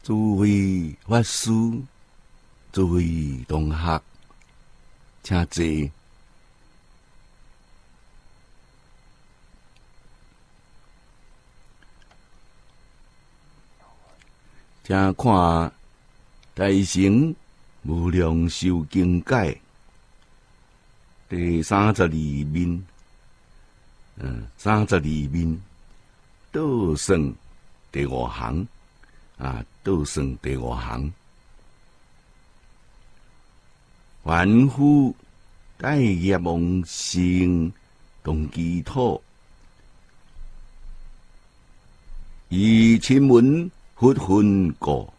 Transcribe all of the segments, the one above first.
诸位法师、诸位同学，请坐。请看《大乘无量寿经解》第32面，32面倒算第5行倒算第5行。凡夫带业妄性动机土，以亲闻佛分故，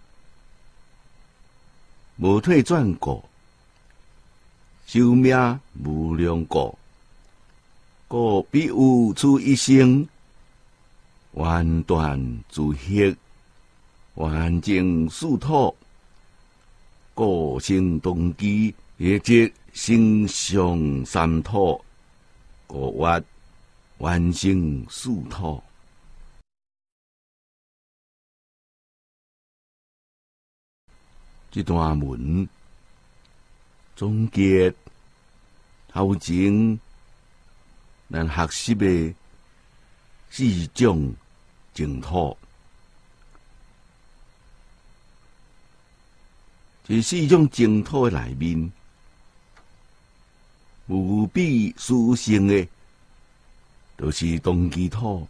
无退转故，寿命无量故，故必有此一生，完断自黑，完净殊土，故生动机，业即生上三土，故曰完成殊土。这段文总结头前咱学习的4种净土，这4种净土的内面，无比殊胜的，就是动机土。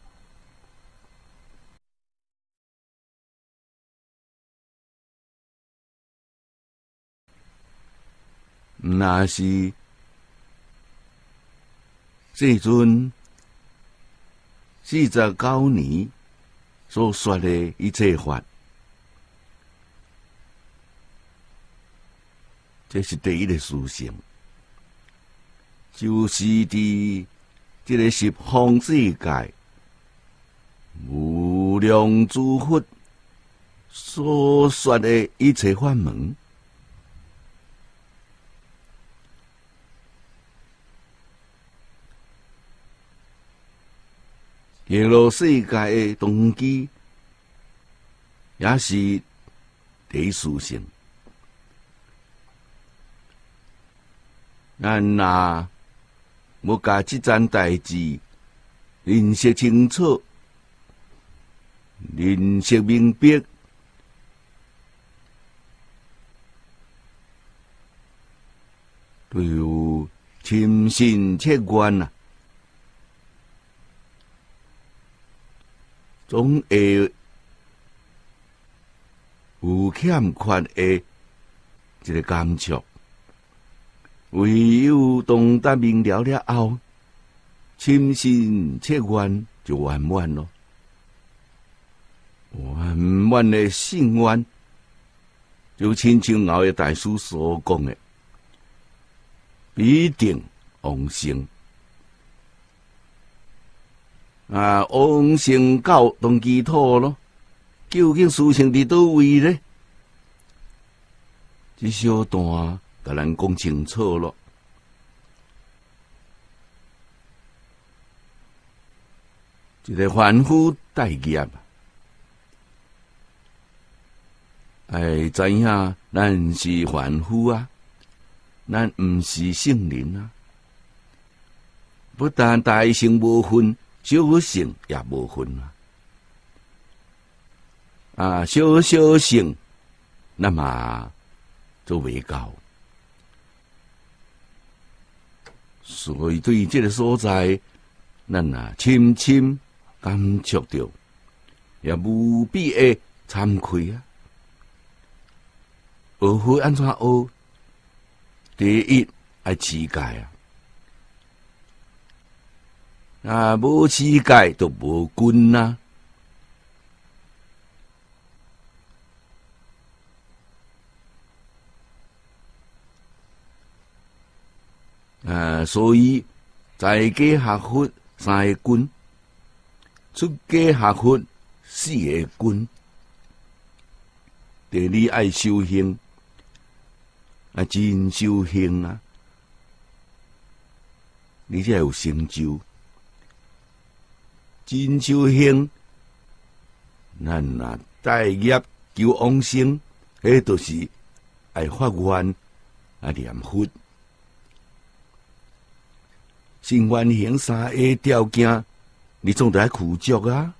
那是世尊49年所说的一切法，这是第一个殊胜，就是伫这个十方世界无量诸佛所说的一切法门。极乐世界的动机，也是第一殊胜。咱若要甲这件代志认识清楚、认识明白，就有深信切愿啊！总会有欠缺的一个感触，唯有懂得明了了后，深信切愿就圆满咯。圆满的信愿，就亲像后的大师所讲的，必定往生。往生到动机土咯，究竟殊胜伫倒位呢？这小段甲咱讲清楚咯。一个凡夫带业，知影咱是凡夫啊，咱毋是圣人啊，不但大乘无分。小乘也无分小乘那么就未够，所以对这个所在，咱深深感触到，也无比的惭愧啊！学佛安怎学？第一爱持戒无持戒就无根啊！所以在家学佛3个根，出家学佛4个根。第二爱修行，真修行啊！你才有成就。真修行，咱带业求往生，迄就是爱发愿啊念佛。生愿行三个条件，你总得苦足啊！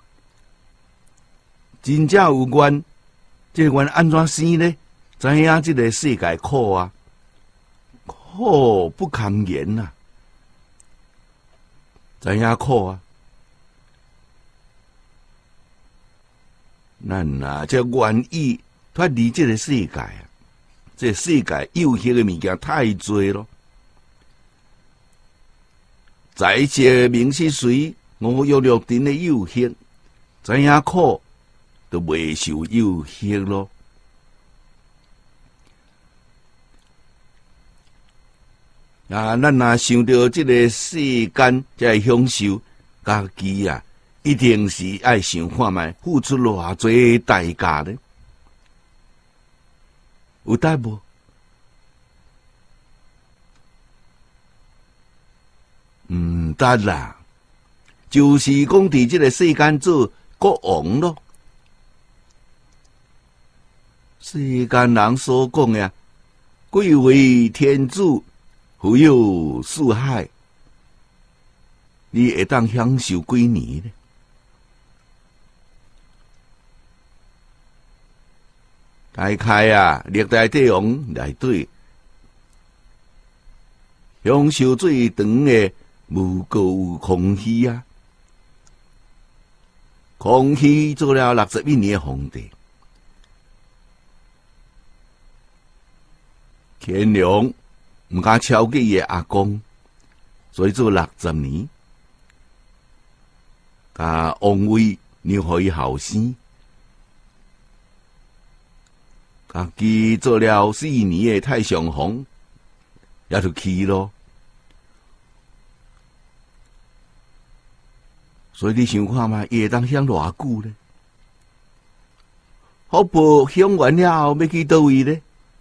真正有愿，这愿安怎生呢？知影这个世界苦啊，苦不堪言呐！知影苦啊，咱啊，这愿意脱离这个世界啊，这世界有限的物件太多咯。在这名是谁？我有六दिन的有限，知影苦，就未受有限咯。啊，咱若想到这个世间在享受，家己啊，一定是爱想看卖付出偌济代价呢？有得无？得啦，就是讲伫这个世间做国王咯。世间人所讲呀，贵为天主，富有四海，你会当享受几年呢？大概啊，历代帝王内底享受最长的。无过有康熙啊，康熙做了61年的皇帝，乾隆唔敢超过伊阿公，所以做60年，甲王位让互伊后生，家己做了4年的太上皇，也就去咯。所以你想看嘛，伊会当享偌久呢？福报享完了后，要去倒位呢？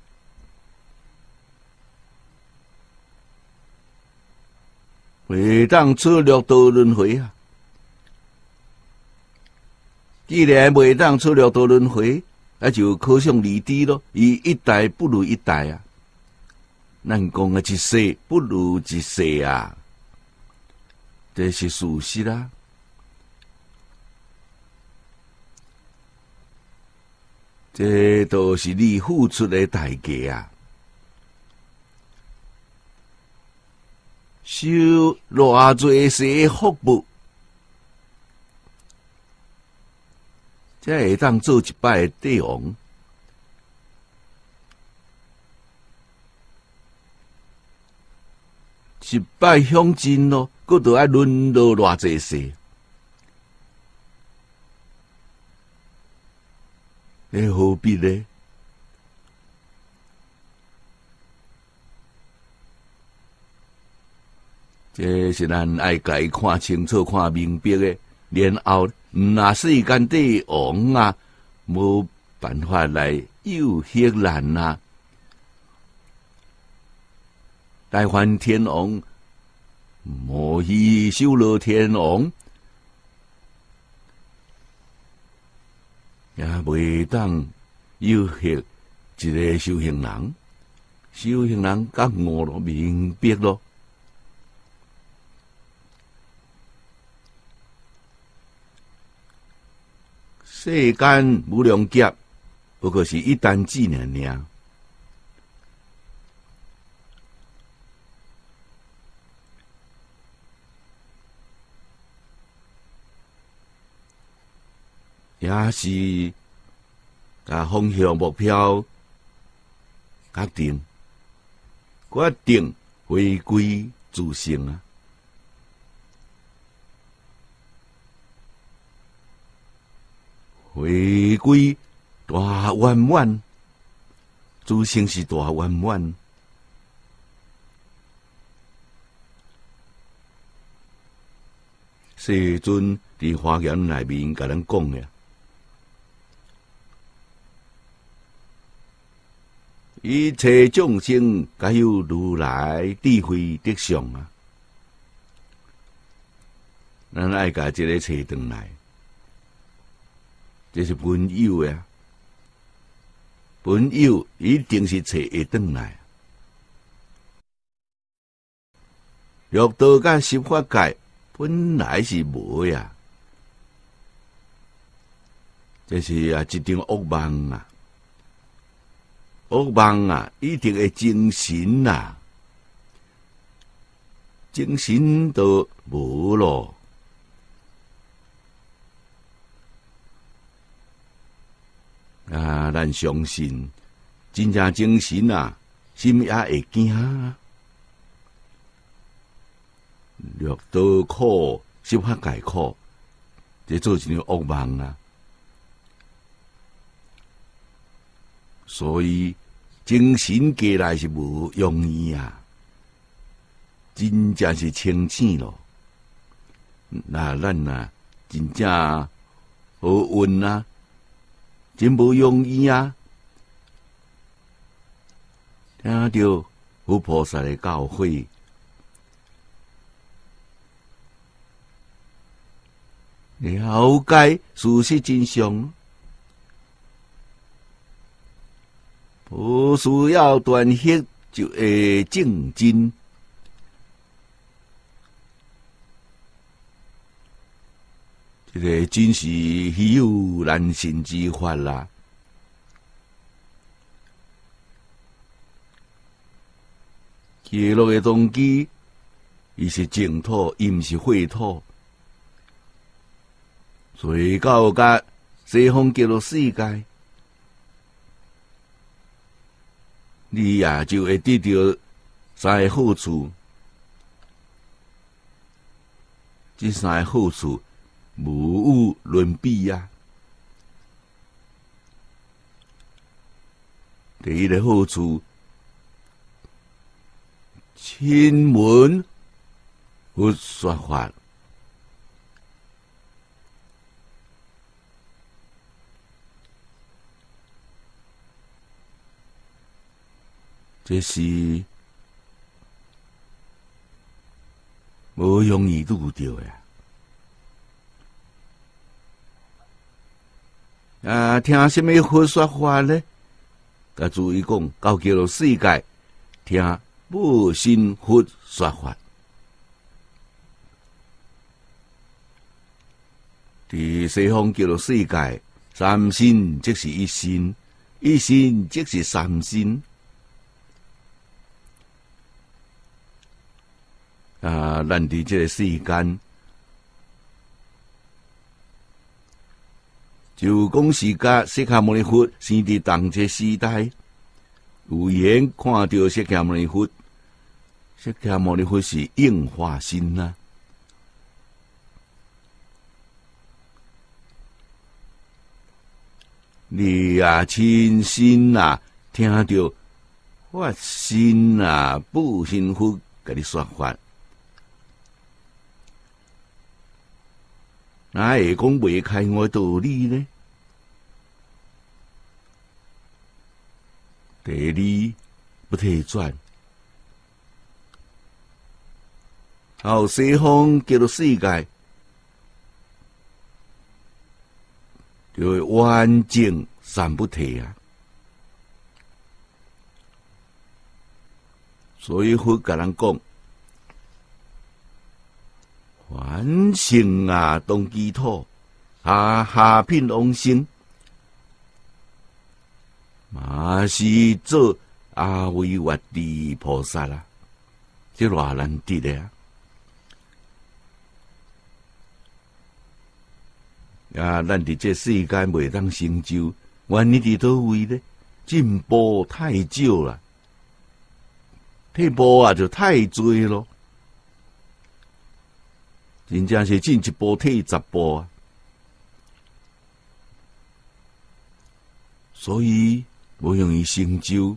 会当出六道轮回啊！既然袂当出六道轮回，那就可想而知咯。伊一代不如一代啊！咱讲啊，一世不如一世啊，这是事实啊。这都是你付出的代价啊！受偌济世福报，才会当做一摆的帝王。一摆享尽咯，佮都要轮到偌济世。你何必呢？这是咱爱家看清楚、看明白的。然后，那世间帝王啊，无办法来诱惑咱啊。大梵天王、摩诃修罗天王。也袂当诱惑一个修行人，修行人觉悟咯，明白咯。世间无量劫，不过是一弹指尔。也是甲方向目标决定，决定回归自性啊！回归大圆满，自性是大圆满。世尊伫华严内面甲咱讲的。一切众生皆有如来智慧德相啊！咱爱甲这个找转来，这是本有的啊！ 本有一定是找会转来。律道甲司法界本来是无呀，这是一场恶梦啊！恶梦啊，一定会精神啊，精神都无咯。啊，咱相信，真正精神啊，心也会惊啊。律道苦，司法界苦，这做一场恶梦啊！所以精神过来是无容易啊，真正是清醒咯。那咱啊，真正好运啊，真无容易啊。听到佛菩萨的教诲，了解事实真相。不需要断血就会正真，这个真是稀有难寻之法啦。记录的动机，伊是净土，伊毋是秽土。最高甲西方极乐世界。你也就会得到三个好处，这三个好处无有伦比啊！第一个好处，亲闻佛说法，这是无容易拄着呀！听什么佛说法呢？甲注意讲，到极乐世界听无心佛说法。伫西方极乐世界，三心即是一心，一心即是三心。咱伫这个世间，就讲是甲释迦牟尼佛生伫同一个时代，有缘看到释迦牟尼佛，释迦牟尼佛是应化身啊。你啊，亲身啊，听到发心啊，不幸福，甲你说法。哪会讲袂开我道理呢？第二，不退转，到西方极乐世界，就会完整三不退啊。所以佛甲人讲。凡圣啊，当基土，下品往生，嘛是做阿维越地菩萨啦，这偌难得的啊！咱伫这世间袂当成就，原因伫倒位呢？进步太少啦，退步啊就太多咯。真正是进一步退10步啊！所以无容易成就。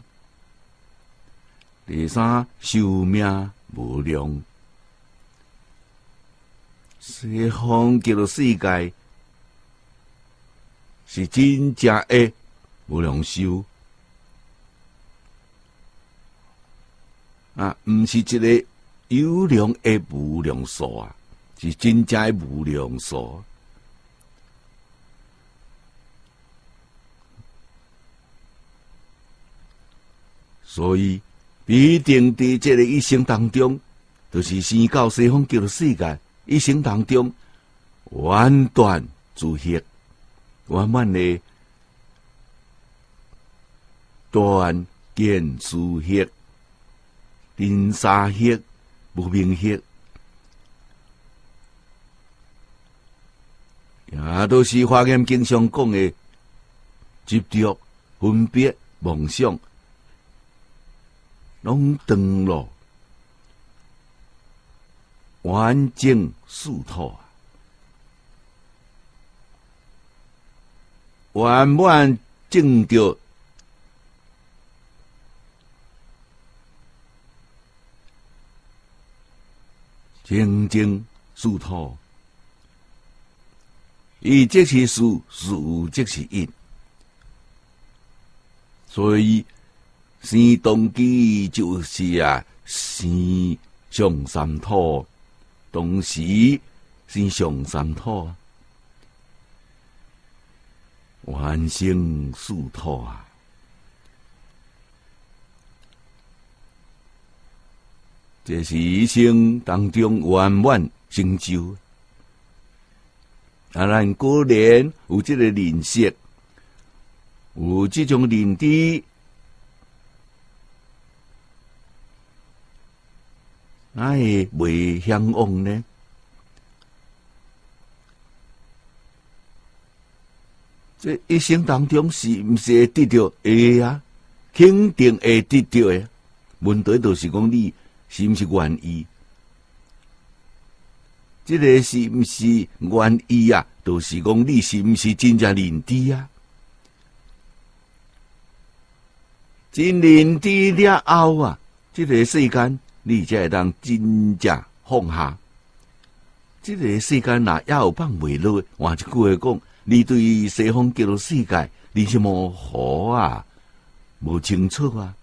第三，寿命无量，西方极乐世界是真正的无量寿啊，毋是一个有量的无量寿啊。是真正的无量寿， 所以必定伫这个一生当中，就是生到西方极乐世界，一生当中完全自黑，完满的断见自黑，真沙黑，无明黑，也都是华严经上讲的执着、分别、梦想，拢断了，完整解脱，完满证到清净解脱。伊即是事，事即是因，所以生动机就是生上三土，同时生上三土，完成解脱啊！这是一生当中圆满成就。咱果然有这个认识，有这种认知，哪会袂向往呢？这一生当中是毋是会得到？会啊，肯定会得到的。问题就是讲你是毋是愿意？这个是毋是愿意啊？就是讲你是毋是真正认知啊？真认知了后啊，这个世间你才会当真正放下。这个世间若也有放袂落，换一句话讲，你对西方极乐世界你是模糊啊，无清楚啊。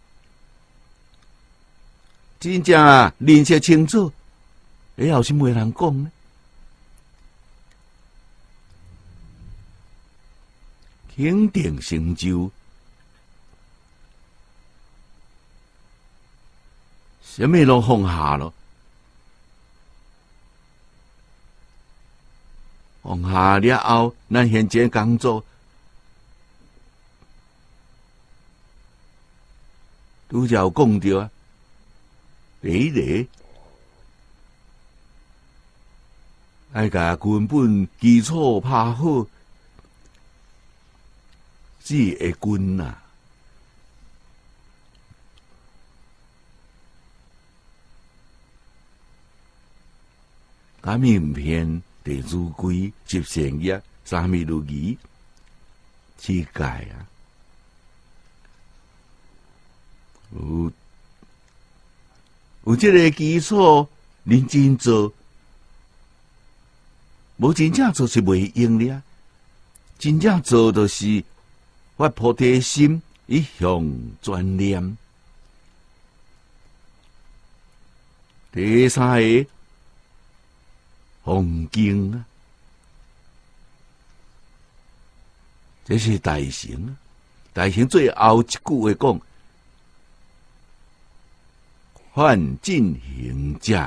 真正认识清楚。以后是袂人讲呢？肯定成就，什么都放下了，放下了后，咱现前工作，拄则有讲到啊，第一个。爱甲根本基础拍好，只会均呐。甲名片、地主规、集成业、三味如仪、世界啊，有这个基础，认真做。无真正做是袂用的啊！真正做就是发菩提心，一向专念。第三个恭敬啊，这是大乘啊！大乘最后一句话讲：犯进行者。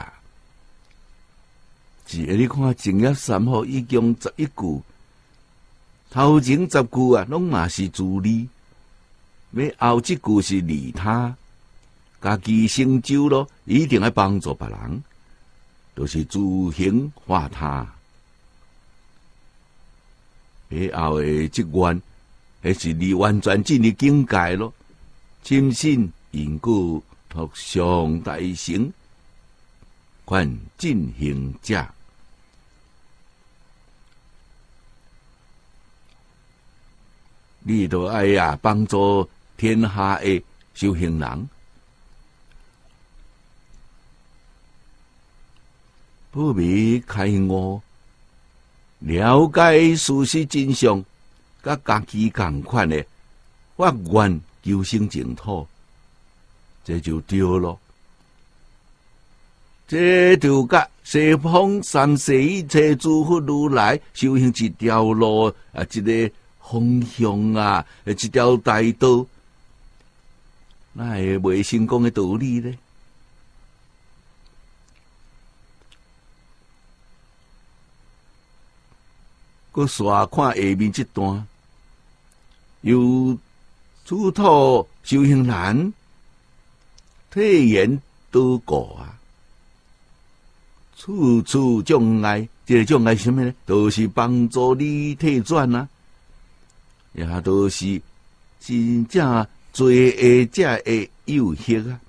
是，你看正业三好一共11句，头前10句啊，拢嘛是自利，要后一句是利他，家己成就咯，一定要帮助别人，就是自行化他。后的这愿，那是你完全进入境界咯，深信因果托上大乘，劝进行者。你都爱帮助天下的修行人，不必开悟，了解事实真相，甲家己同款的发愿求生净土，这就对咯。这就甲西方三世一切诸佛如来修行一条路一个方向一条大道， 哪会袂成功的道理呢？佮刷看下面这段，由出土修行人体验多过啊，处处障碍。这个障碍是什么呢？都是帮助你退转啊，也都是真正罪恶者的诱惑啊。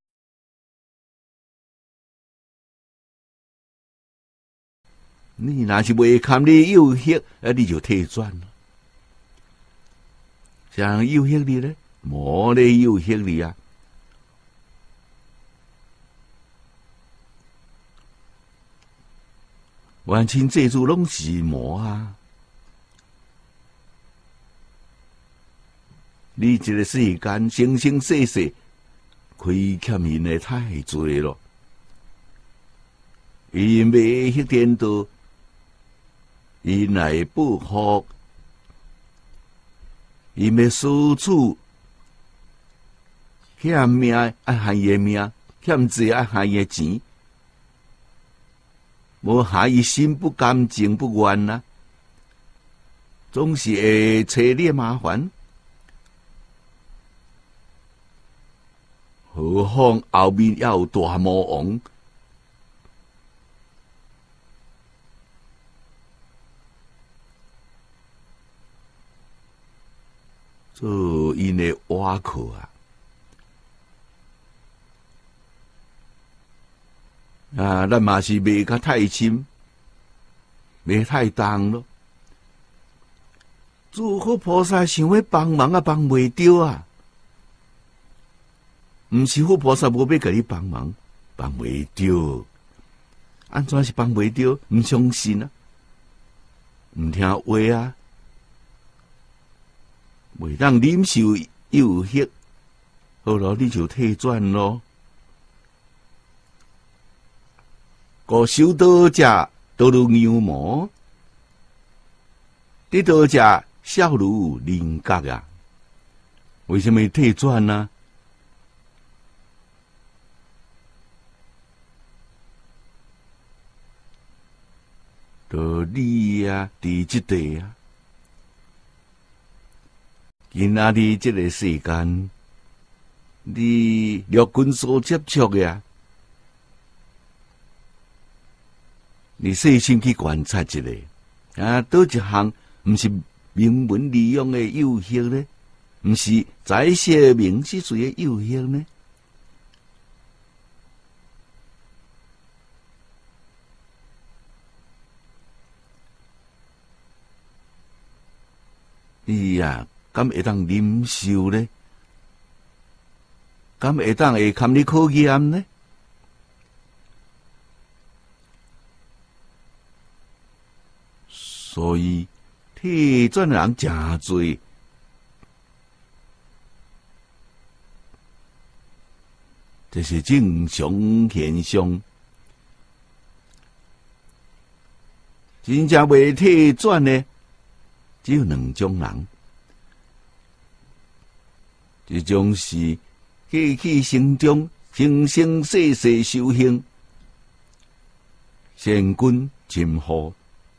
你若是袂堪你诱惑，你就退转了。像诱惑你呢，魔咧诱惑你啊！完全这主拢是魔啊！你一个世间生生世世亏欠因的太多了，因未迄天道，因来报复，因要输出欠命爱害伊的命，欠债爱害伊的钱。无害伊心不甘情不愿啊，总是会找你麻烦。何况后面要有大魔王，做因的瓦壳啊！啊，咱嘛是袂甲太深，袂太重咯。诸佛菩萨想要帮忙啊，帮袂着啊。毋是佛菩萨无要甲你帮忙，帮袂着。安怎是帮袂着？毋相信啊，毋听话啊，袂当忍受诱惑，好咯，你就退转咯。个修道者都如牛魔，得道者笑如菱角啊！为什么退转呢？就你啊，伫即地啊，今仔日这个世间，你六根所接触的啊。你细心去观察一下，啊，倒一项毋是明文利用的诱惑呢？毋是财色名食睡的诱惑呢？你呀，敢会当忍受呢？敢会当会堪你考验呢？所以退转人真多，这是正常现象。真正未退转呢，只有两种人，一种是过去生中生生世世修行，善根深厚。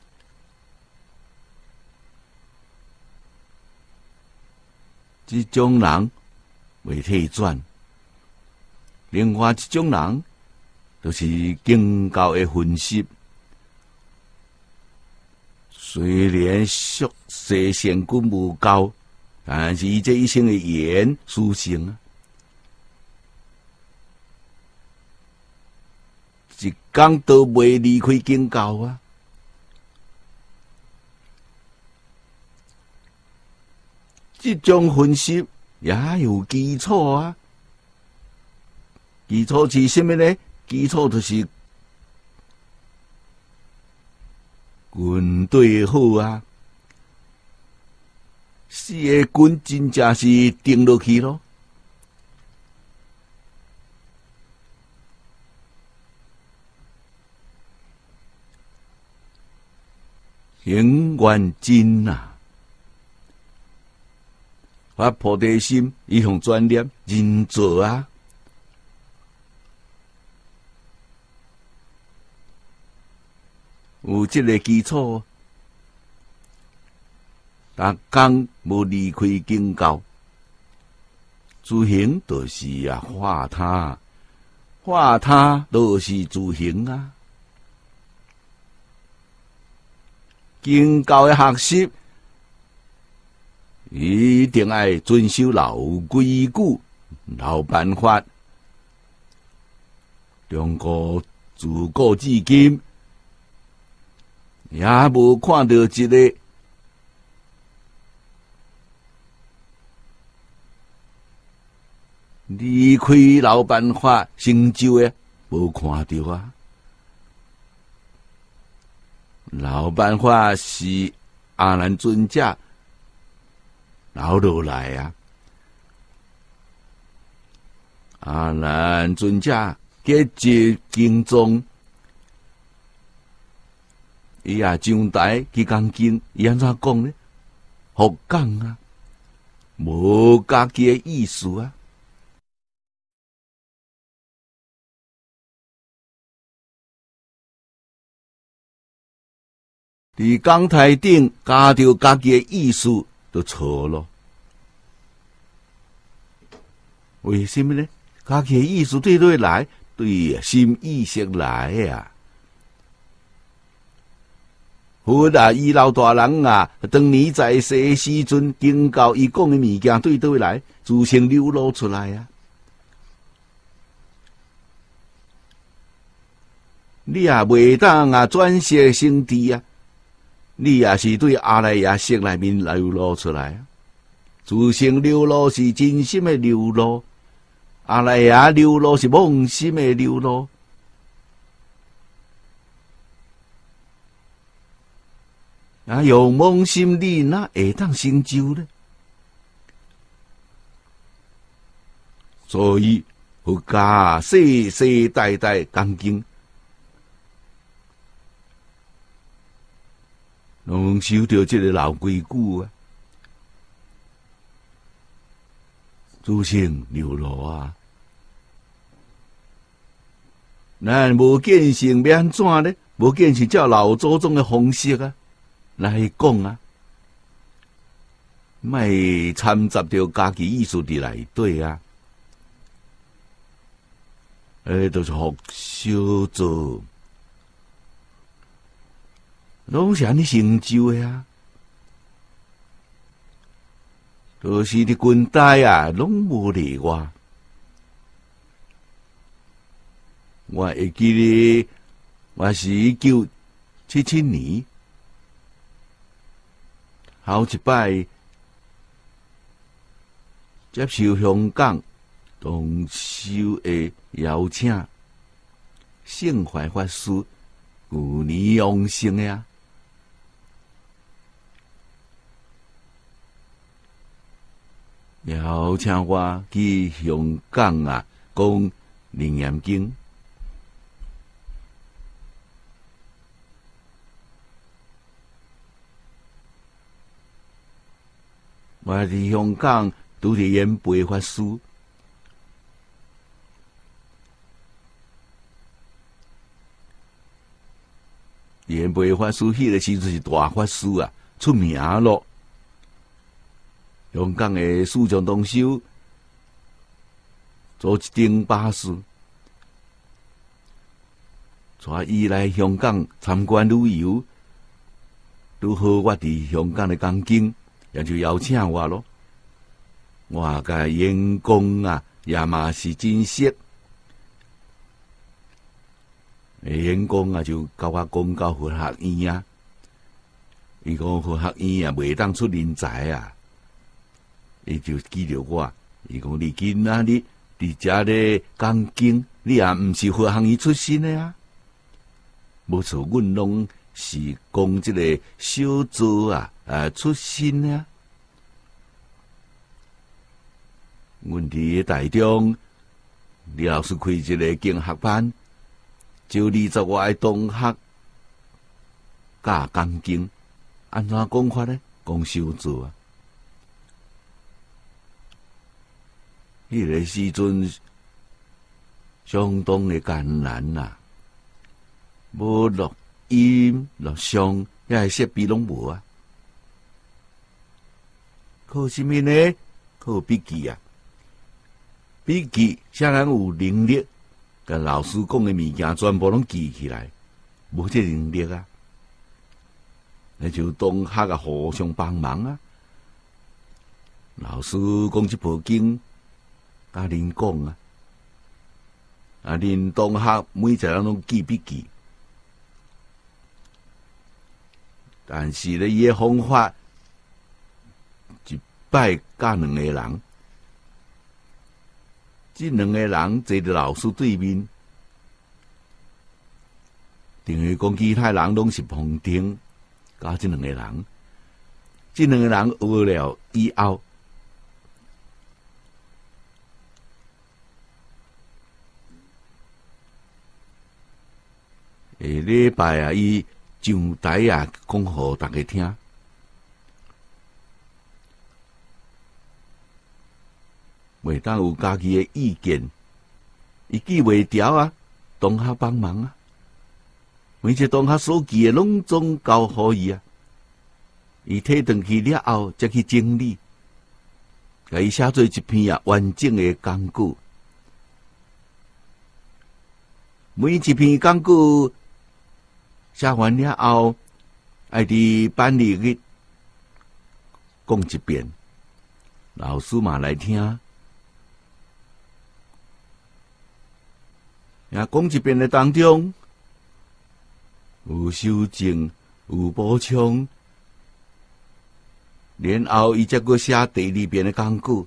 这种人未退转，另外一种人就是经教的分析。虽然俗世善根无够，但是伊这一生的缘殊胜啊，一天都袂离开经教啊。这种分析也有基础啊，基础是什么呢？基础就是军队好啊，四个军真正是定落去咯。行愿真啊！ 发菩提心，伊向专念认做啊。有这个基础，逐工无离开经教，自行就是啊化他，化他就是自行啊。经教的学习，一定要遵守老规矩、老办法。中国自古至今，也无看到一个离开老办法成就的，无看到啊。老办法是阿难尊者留落来啊。阿难尊者结集经宗，伊也上台去讲经，伊安怎讲呢？佛讲啊，无家己的意思啊。伫讲台顶加着家己的意思，就错咯。为什么呢？家己的意思对对来，对心意识来啊。佛啊，伊老大人啊，当年在世时阵，经教伊讲的物件对对来，自行流露出来啊。你也袂当啊转识成智啊。你也是对阿赖耶识内面流露出来啊，自性流露是真心的流露，阿赖耶流露是妄心的流露。啊，用妄心你哪会当成就呢？所以佛家世世代代讲经。拢守着这个老规矩啊，自性流露啊。咱无见性要安怎呢？无见性照老祖宗的方式啊来讲啊，莫掺杂着家己意思伫内底啊。都是互小做。拢是安尼成就的啊！就是伫军队啊，拢无例外。我会记得，我是1977年，头一摆接受香港同修的邀请，圣怀法师旧年往生的啊。邀请我去香港啊，讲《楞严经》。我伫香港拄着演培法师，演培法师迄个时阵是大法师啊，出名咯。香港的四众同修做一顶巴士，带伊来香港参观旅游。拄好我伫香港的讲经，也就邀请我咯。我甲演讲啊，也嘛是真实。演讲啊，就甲我讲到佛学院啊，伊讲佛学院啊，袂当出人才啊。伊就记着我，伊讲你今仔日伫遮咧讲经，你也毋是佛学院出身的啊。无错，阮拢是讲即个小做啊，出身的啊。阮伫台中，李老师开一个经学班，招20外个同学教讲经，安怎讲法呢？讲小做啊。 迄个时阵相当的艰难呐，无录音录像，遐个设备拢无啊。靠什么呢？靠笔记啊！笔记啥人有能力，甲老师讲的物件全部拢记起来，无这能力啊。那就同学啊，互相帮忙啊。老师讲这部经，甲恁讲啊，恁同学每一个人拢记笔记，但是咧，伊个方法一摆教两个人，这两个人坐伫老师对面，等于讲其他人拢是旁听，教这两个人，这两个人学了以后。下礼拜啊，伊上台啊，讲互大家听。袂当有家己的意见，伊记袂牢啊，同学帮忙啊。每一个同学所记的拢总交互伊啊，伊摕转去了后，才去整理，甲伊写做一篇啊完整的讲句。每一篇讲句写完了后，爱伫班里去讲一遍，老师嘛来听。也讲一遍的当中，有修正，有补充，然后伊才阁写第二遍的讲句。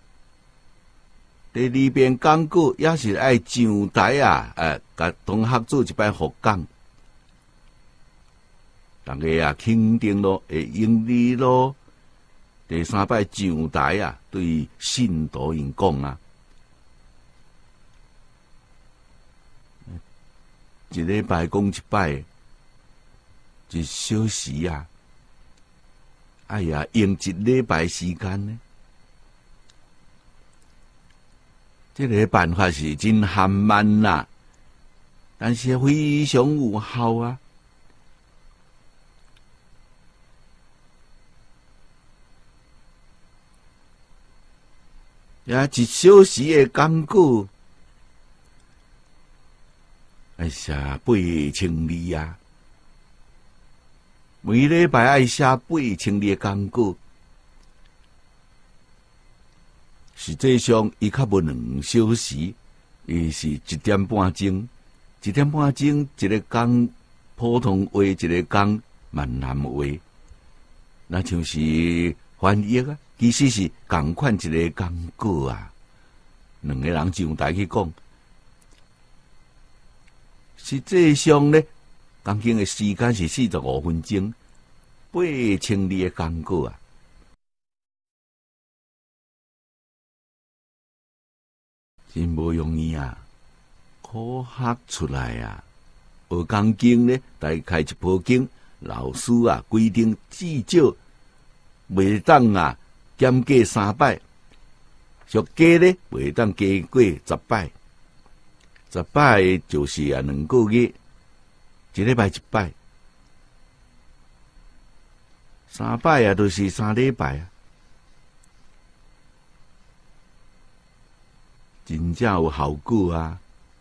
第二遍讲句也是爱上台啊，甲同学做一摆互讲。大家啊，肯定咯，会用力咯。第三摆上台啊，对信徒因讲啊，一礼拜讲一摆，一小时啊，哎呀，用一礼拜时间呢。这个办法是真含慢啦，但是非常有效啊。也一小时的讲句，爱写8000字啊！每礼拜爱写8000字的讲句，实际上伊较无2小时，伊是1点半钟，1点半钟一个讲普通话，一个讲闽南话，那像是翻译啊。其实是同款一个讲句啊，两个人上台去讲。实际上呢，讲经的时间是45分钟，8000字的讲句啊，真无容易啊，考学出来啊。学讲经呢，大概一部经，老师啊规定至少袂当啊。减过3摆，俗加咧袂当加过10摆，10摆就是啊2个月，一礼拜1摆，3摆啊就是3礼拜啊，真正有效果啊！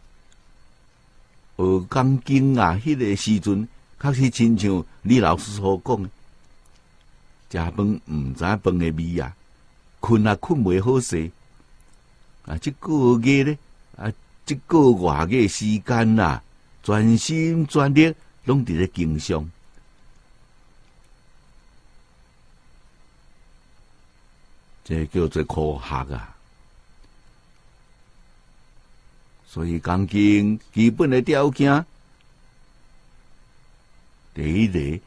学讲经啊，迄个时阵确实亲像李老师所讲的。食饭毋知饭的味啊，困也困袂好势。啊，这个月咧，这个外月时间啦，全心全力拢伫咧经上。这叫做科学啊！所以讲经基本的条件，第一个。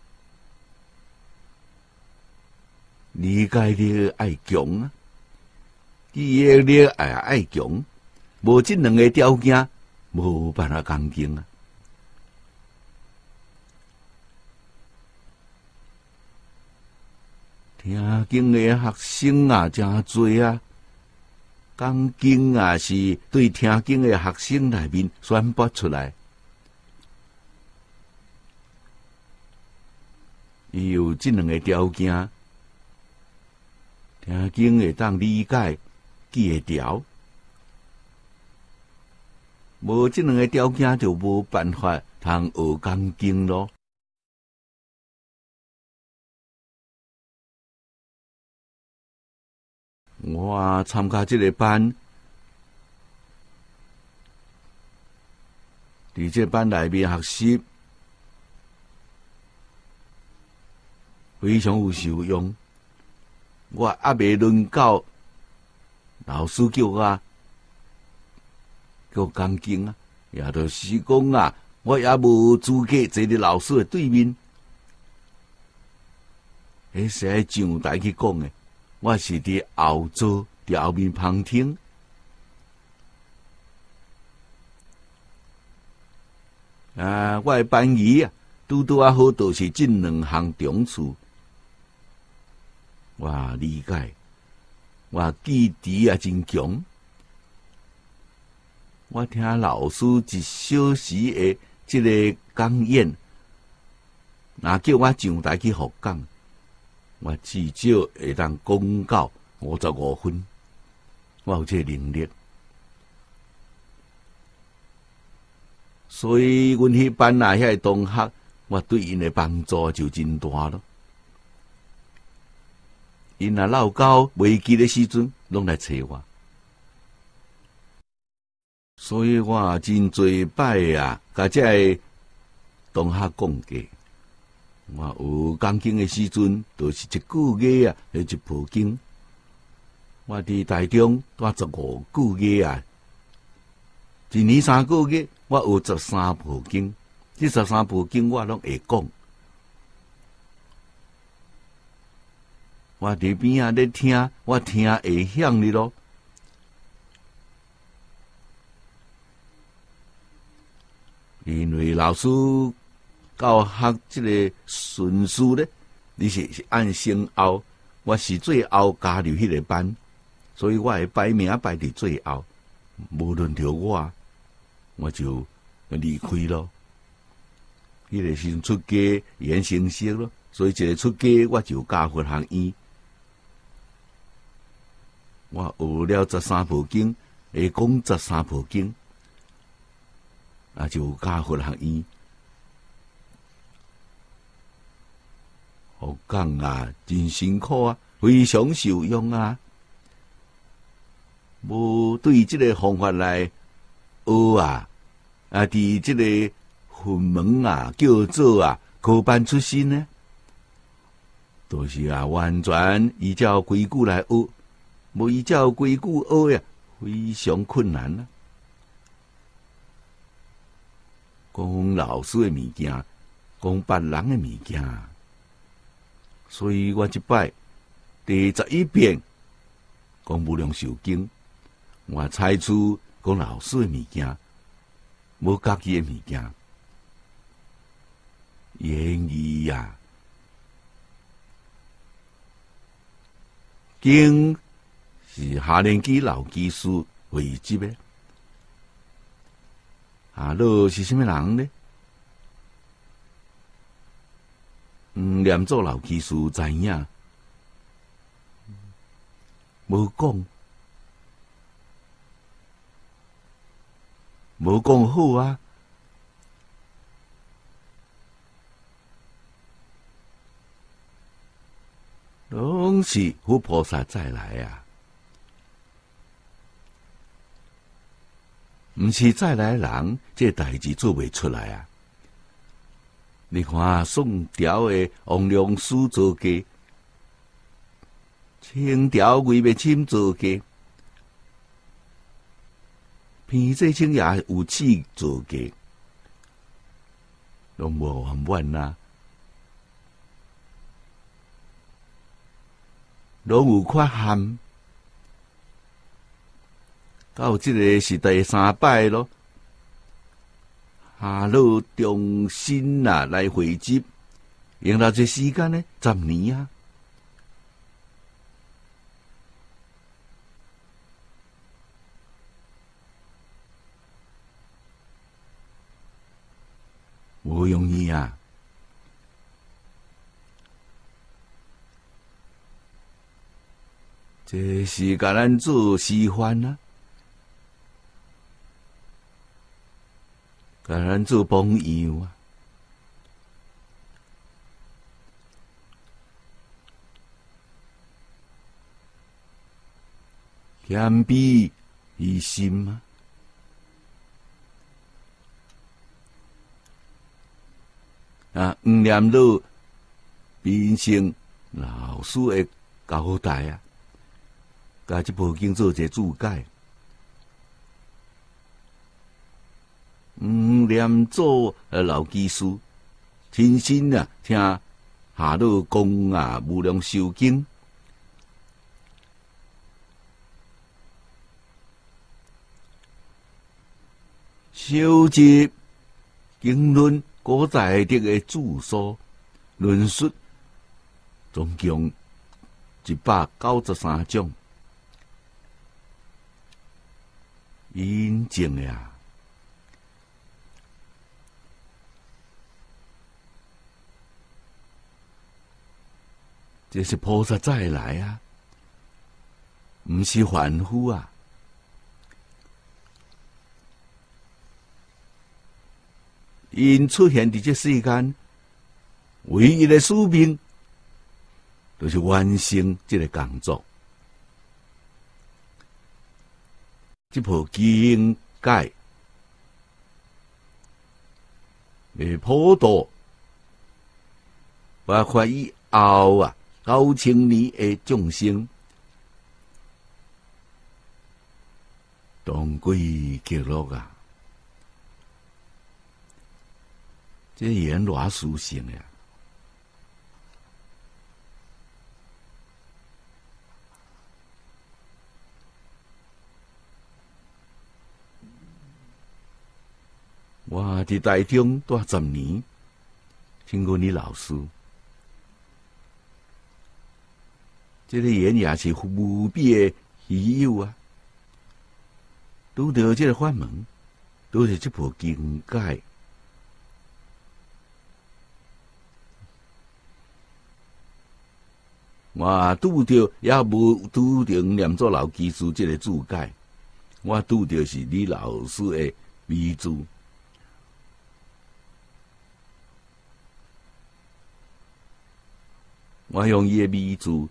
理解力爱强啊，记忆力爱强，无这2个条件，无办法讲经啊。听经的学生啊，真多啊， 讲经啊，是对听经的学生内面宣布出来。伊有这两个条件，听经会当理解，记会牢。无这两个条件，就无办法通学讲经咯。我参加这个班，伫这班内面学习非常有受用。我还未轮到老师叫我讲经啊，也就是讲啊，我也无资格坐伫老师的对面。迄是上台去讲的。我是伫后座，伫后面旁听。我的班级啊，拄啊好，就是这两项长处。我理解，我记忆也真强。我听老师一小时的这个讲演，若叫我上台去互讲。我至少会当讲到55分，我有这能力，所以阮迄班啊，遐同学，我对因的帮助就真大咯。因若落到危机的时阵，拢来找我，所以我真多摆啊，甲这个同学讲过。我学讲经的时阵，就是一个月啊，一部经。我伫台中住15个月啊，一年3个月，我学13部经。这13部经我拢会讲。我伫边啊咧听，我听会响哩咯。因为老师教学这个顺序咧，你是按先后，我是最后加入迄个班，所以我会排名排伫最后，无轮到我就离开咯。迄个时阵出家研成息咯，所以一个出家我就加佛学院。我学了13部经，会讲13部经，就加佛学院。学讲啊，真辛苦啊，非常受用啊。无对这个方法来学啊，伫这个分门啊，叫做啊科班出身呢，都是完全依照规矩来学，无依照规矩学呀，非常困难啊。讲老师的物件，讲别人的物件。所以我这摆第11遍讲无量寿经，我采取讲老师的物件，无家己的物件。言语啊，经是下年纪老技术汇集的。老是什么人呢？念做老技术知影，无讲好啊！拢是佛菩萨再来啊，毋是再来人，这代志做袂出来啊！你看宋朝的王良书做家，清朝魏灭清做家，偏这清也有志做家，拢无完满啊，拢有缺陷。到这个是第3摆咯。下落重新来汇集，用到这时间呢，10年啊。 无容易啊！这是甲咱做示范啊，甲咱做榜样啊！谦卑于心啊！黄念老秉承老师的交代啊，甲这部经做一个注解。黄念祖老技师亲身啊听下老讲啊，无量寿经。收集经论古在地的著述论述，总共193种，引证呀。这是菩萨再来啊，不是凡夫啊。因出现伫这世间，唯一的使命，就是完成这个工作。这部经解的普渡，包括以后啊9000年的众生，同归极乐啊！这言偌殊胜呀！我伫台中待10年，听过你老师，这个言也是无比的稀有啊！拄到这个法门，拄着这部经解。我拄着也无拄着念做老技师这个注解，我拄着是李老师的遗注。我用伊的遗注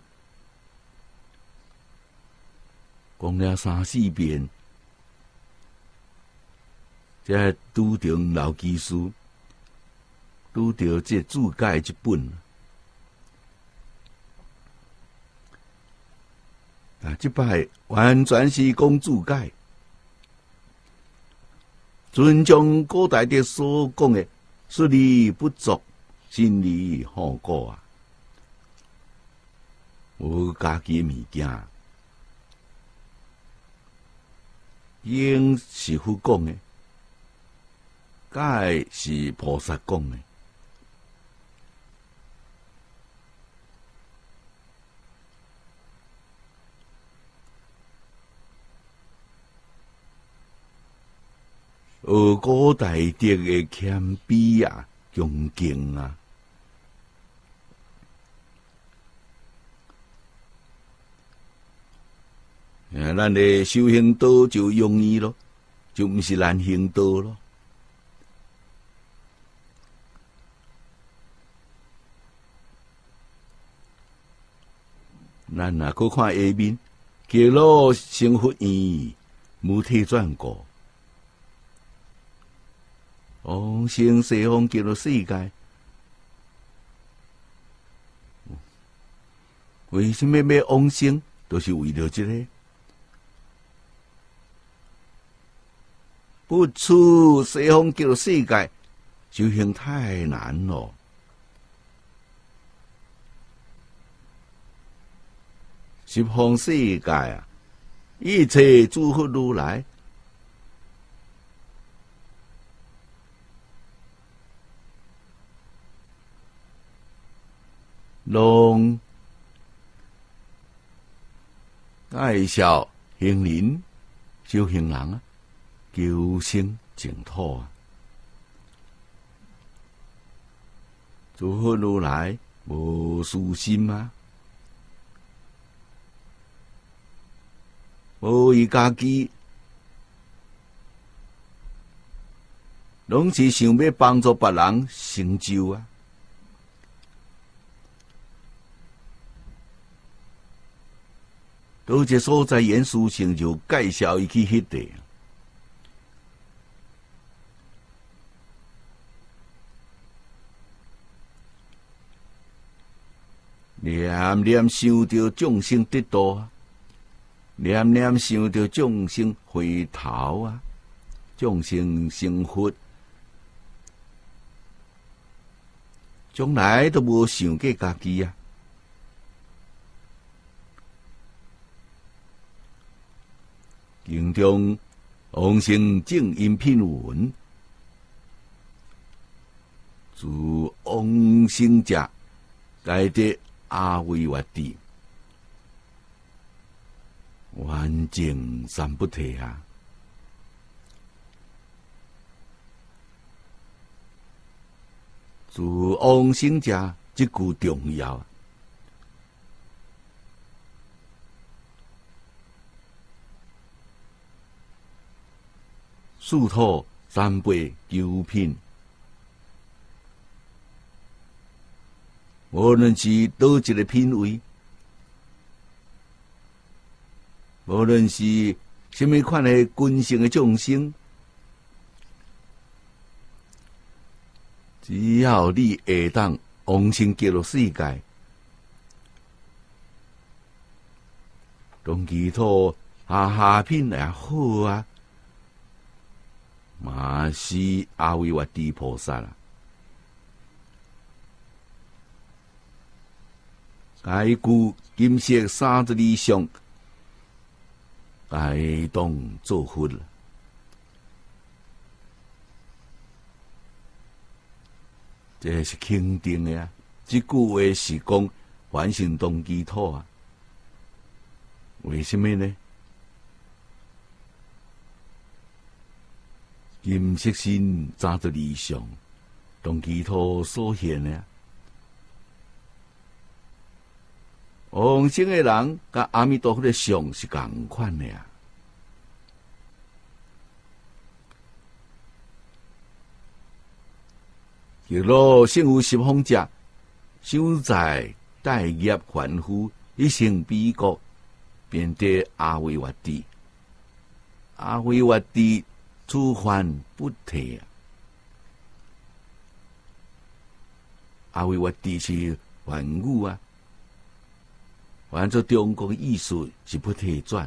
讲了3、4遍，才拄着老技师，拄着这注解一本。这摆完全是讲注解，尊将古代的所讲的说理不足，心理后果啊，无家己的物件，应是佛讲的，解是菩萨讲的。古代的谦卑啊，恭敬啊，咱的修行道就容易咯，就不是难行道咯。咱若搁看下面，极乐成佛院，无退转过。往生西方极乐世界，为什么要往生？都是为了这个不出西方极乐世界，修行太难了。十方世界啊，一切诸佛如来。拢介绍行人、修行人啊，求生净土啊。 诸佛如来无私心啊，无伊家己，拢是想要帮助别人成就啊。倒一个所在演事情就介绍伊去迄地。念念想着众生得道啊，念念想着众生回头啊，众生成佛，从来都无想过家己啊。经中往生正因品文，自往生者该得阿维วัตติ完整三不退啊！自往生者这句重要。四土三辈九品，无论是倒一个品位，无论是什么款的群生的众生，只要你会当往生极乐世界，当其他下品也好啊。嘛是阿维วัตติ菩萨啦，该具金色32相，该当做佛啦。这是肯定的啊！这句话是讲完成动机土啊？为什么呢？金色身32相，当其土所现的。往生的人甲阿弥陀佛的相是同款的啊。极乐性有十方者，修在待业凡夫，一生彼国，便得阿维วัตติ。阿维วัตติ诸烦不退啊！阿维วัตติ是梵语啊，按照中国的意思是不退转，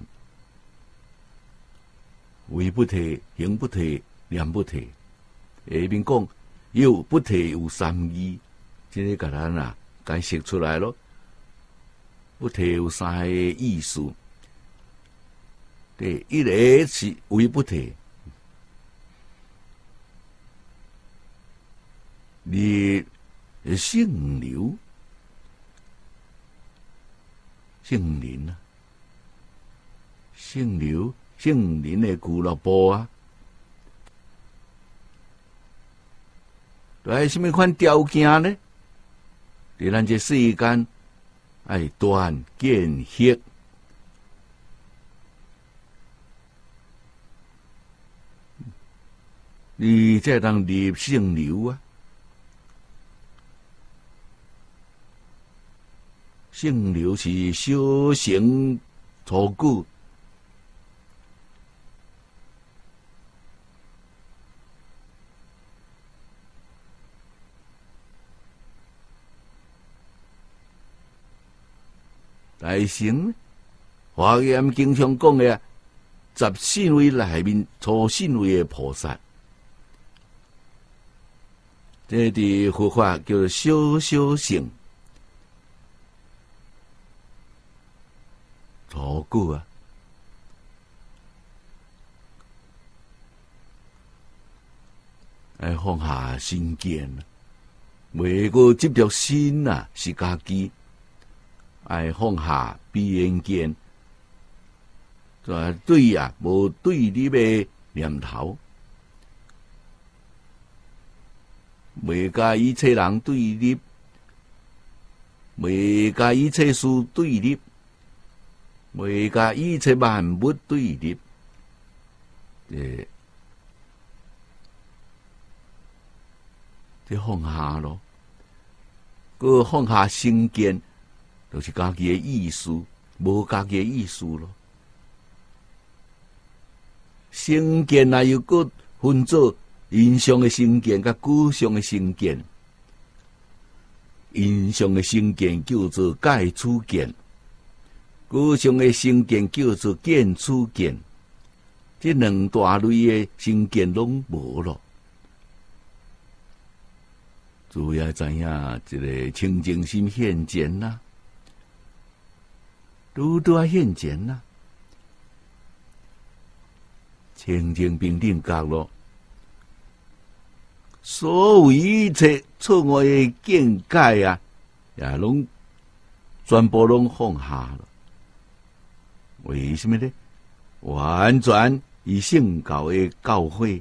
位不退，行不退，念不退。下面讲有不退有3义，这个给咱啊解释出来咯。不退有3个意思，对，一个是位不退。你姓刘，姓林啊，姓刘，姓林的俱乐部啊，来什么款条件呢？在咱这世间，爱断见血，你才当立姓刘啊。姓刘是修行初久，大乘华严经常讲的10信位内面初信位的菩萨，这伫佛法叫做小乘。初久啊，爱放下身见，袂过执着心啊是家己，爱放下边见，对啊无对立的念头， 袂甲一切人对立，袂甲一切事对立，袂甲一切万物对立。这放下咯，佮放下成见，就是家己的意思，无家己的意思咯。成见啊，又佮分做因上的成见，甲果上的成见。因上的成见叫做戒取见，果上的成见叫做见取见。这两大类的成见拢无咯。主要知影一个清净心现前啦，拄拄现前啦，清净平等觉咯。所有一切错误的见解啊，也拢全部拢放下了。为什么呢？完全以圣教的教诲，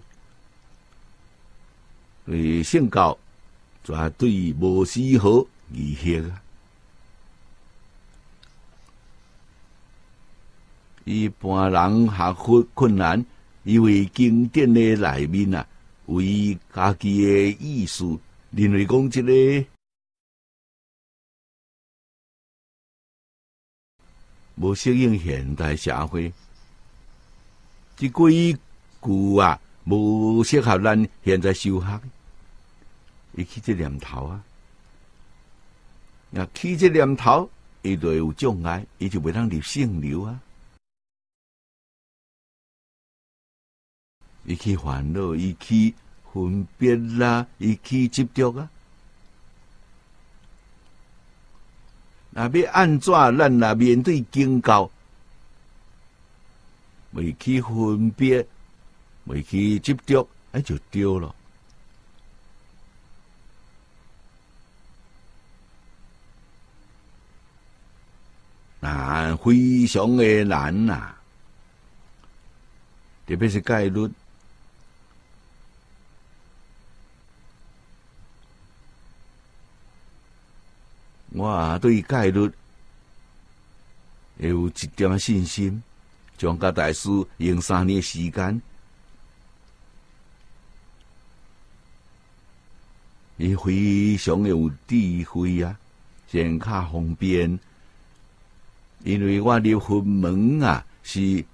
对圣教绝对无丝毫疑惑啊！一般人学佛困难，因为经典的内面啊，为家己的意思，认为讲这个无适应现代社会，这几句啊，无适合咱现在修学。伊起这念头啊，若起这念头，伊就有障碍，伊就袂当入圣流啊。伊起烦恼，伊起分别啦，伊起执着啊。若要安怎，咱若面对经教，袂起分别，袂起执着，那就对了。难，非常的难呐！特别是戒律，我对戒律有一点信心。张家大师用3年时间，伊非常有智慧啊，显较方便。因为我入佛门啊，是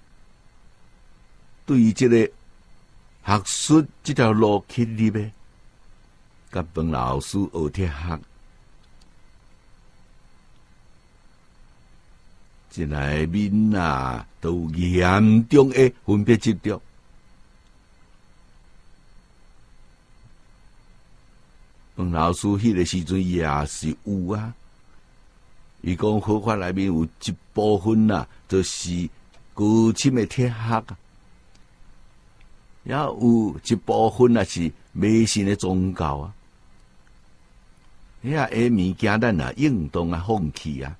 对这个学术这条路去入的，甲彭老师学铁学，这内面啊，都严重的分别执着。彭老师迄个时阵也是有啊。伊讲佛法内面有一部分啊，就是高深的铁学啊，也有一部分啊是迷信的宗教啊。遐个物件咱啊应当啊放弃啊。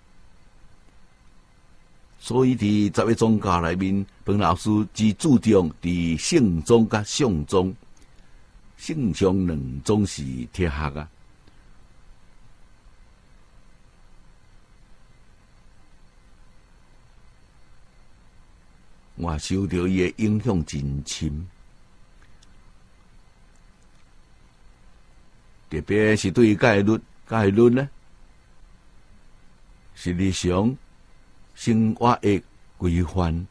所以伫10个宗教内面，彭老师只注重伫性宗甲相宗，性上2宗是铁学啊。我受到伊的影响真深，特别是对戒律呢，是日常生活的规范。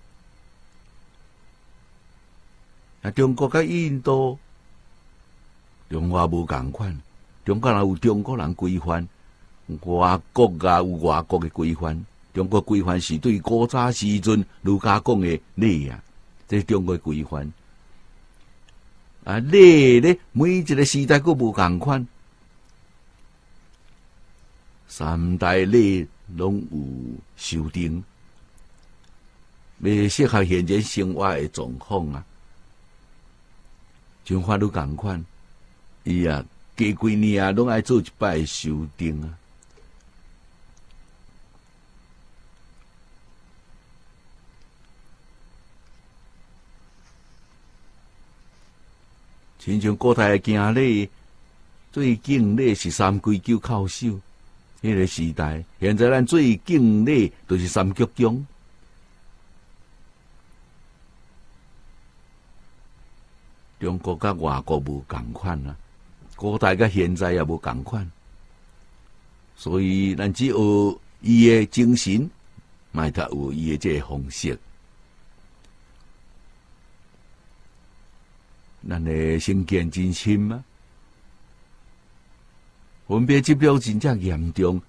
中国甲印度、中华无共款，中国人有中国人规范，外国也有外国的规范。中国规范是对古早时阵儒家讲的礼啊，这是中国规范。啊，礼咧，每一个时代佫无共款。3代礼拢有修订，要适合现前生活的状况啊。像法律共款，伊啊，隔几年啊，拢爱做一摆修订啊。 亲像古代的行礼，最敬礼是三跪九叩首，迄个时代。现在咱最敬礼就是三鞠躬。中国甲外国无共款啊，古代甲现在也无共款，所以咱只学伊的精神，卖得有伊的这个方式。咱的成见真深啊，分别执着真正严重，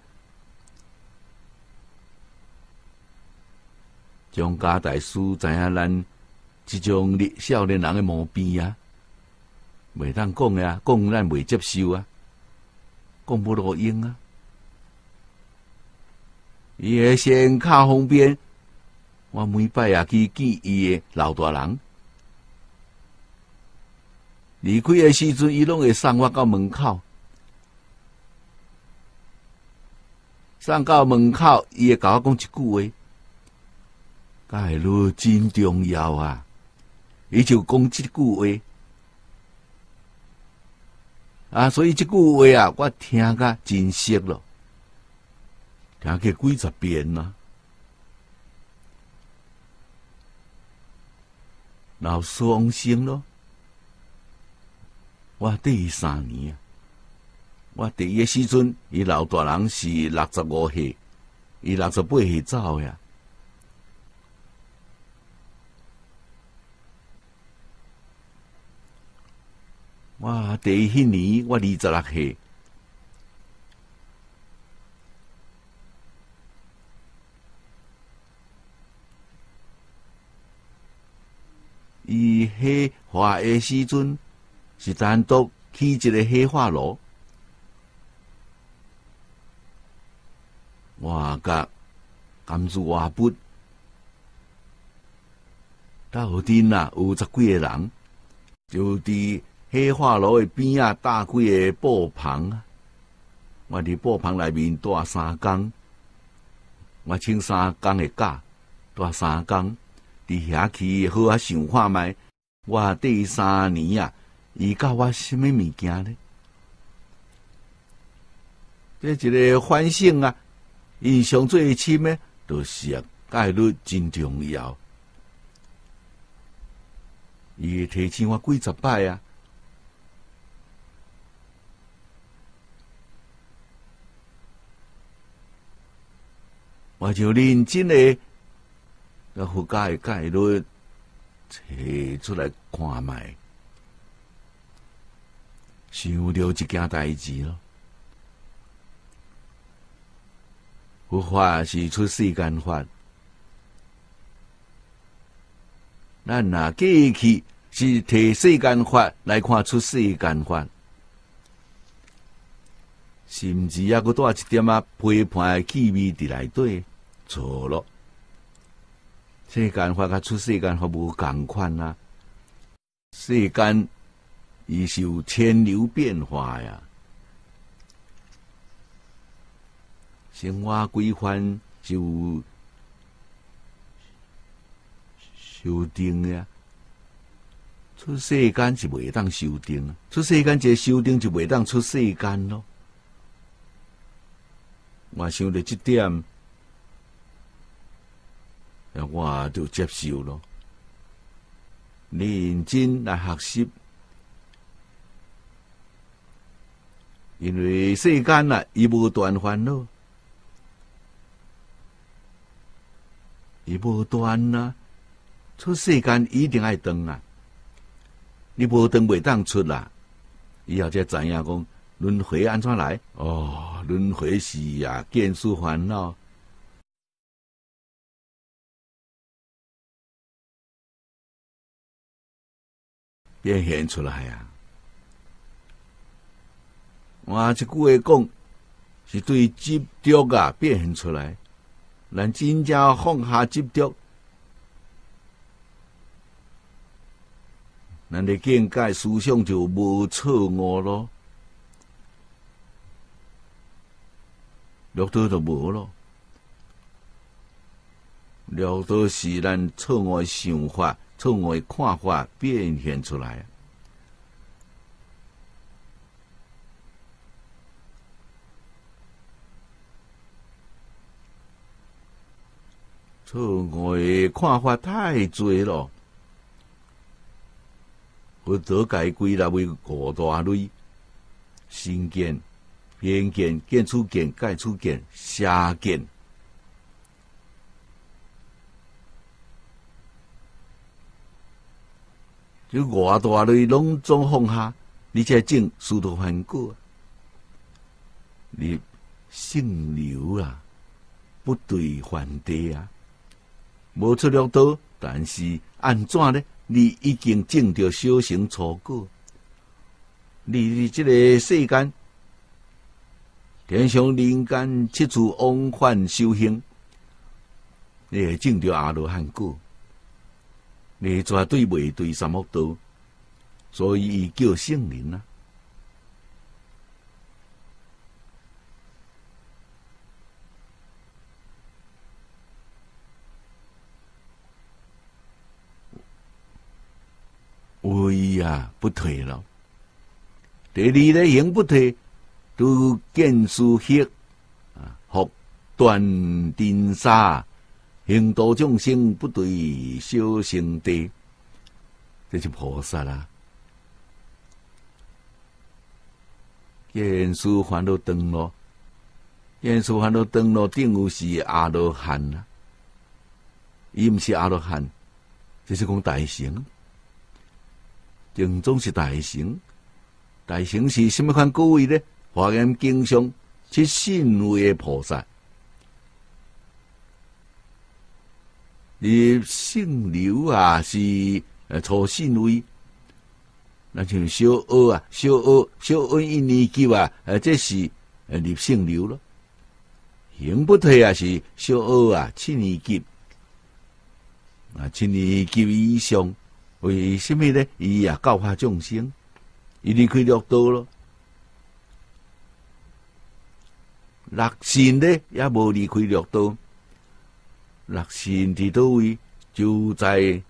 蒋家大师知影咱即种少年人的毛病啊，袂当讲的啊，讲咱袂接受啊，讲无路用啊。伊的先卡方便，我每摆也去见伊的老大人。离开的时阵，伊拢会送我到门口，送到门口，伊会甲我讲一句话，甲会愈真重要啊！伊就讲这句话啊，所以这句话啊，我听甲真熟咯，听过几十遍啦。老师往生咯。我第3年啊，我第一个时阵，伊老大人是65岁，伊68岁走呀。我第一年我26岁，伊火化的时阵。是单独起一个火化炉，我甲甘珠瓦布斗阵啊，有10几个人，就伫火化炉的边啊搭几个布棚啊。我伫布棚内面住3工，我穿3工的假，住3工，伫遐去好啊想看觅，我第3年啊。伊教我什么物件呢？这一个反省啊，印象最深的，就是啊，戒律真重要。伊会提醒我几十摆啊。我就认真的甲佛家的戒律找出来看卖。想到一件代志咯，佛法是出世间法，咱若过去是摕世间法来看出世间法，甚至还佫带一点啊批判的气味伫内底，错咯。世间法甲出世间法无共款啊，世间。伊是有千流变化呀，生活规范是有修订呀。出世间是袂当修订，出世间一个修订就袂当出世间咯。我想到这点，我就接受咯，认真来学习。因为世间啊，伊无断烦恼，伊无断啊。出世间一定爱断啊，你无断袂当出啦。以后才知影讲轮回安怎来？哦，轮回是啊，见思烦恼。变现出来啊！我即句话讲，是对执着啊表现出来。咱真正放下执着，咱的境界思想就无错误咯，落倒就无咯。落倒是咱错误的想法、错误的看法表现出来。 错误的看法太多了。佛陀该归纳为五大类：身见、边见、见处见、界处见、邪见。这五大类拢总放下，你才证殊途梵果。你性流啊，不对还地啊，无出六道，但是按怎呢？你已经证到小乘初果，你这个世间天上人间七处往返修行，你会证到阿罗汉果。你绝对袂对三恶道，所以伊叫圣人啊。位啊不退了。第二咧行不退，都见思息啊，福断尘沙。行道众生不对小乘地，这是菩萨啦。见思烦恼断咯，见思烦恼断咯，顶有是阿罗汉啊，伊毋是阿罗汉，这是讲大乘。正宗是大乘，大乘是什么款各位呢？华严经上七信位的菩萨。你性流啊是初信位，那像小恶啊，小恶一年级啊，这是入性流咯。行不退啊是小恶啊七年级，七年级以上，为什么呢？伊也教化众生，伊离开六道咯。六信呢也无离开六道。六信伫倒位，就在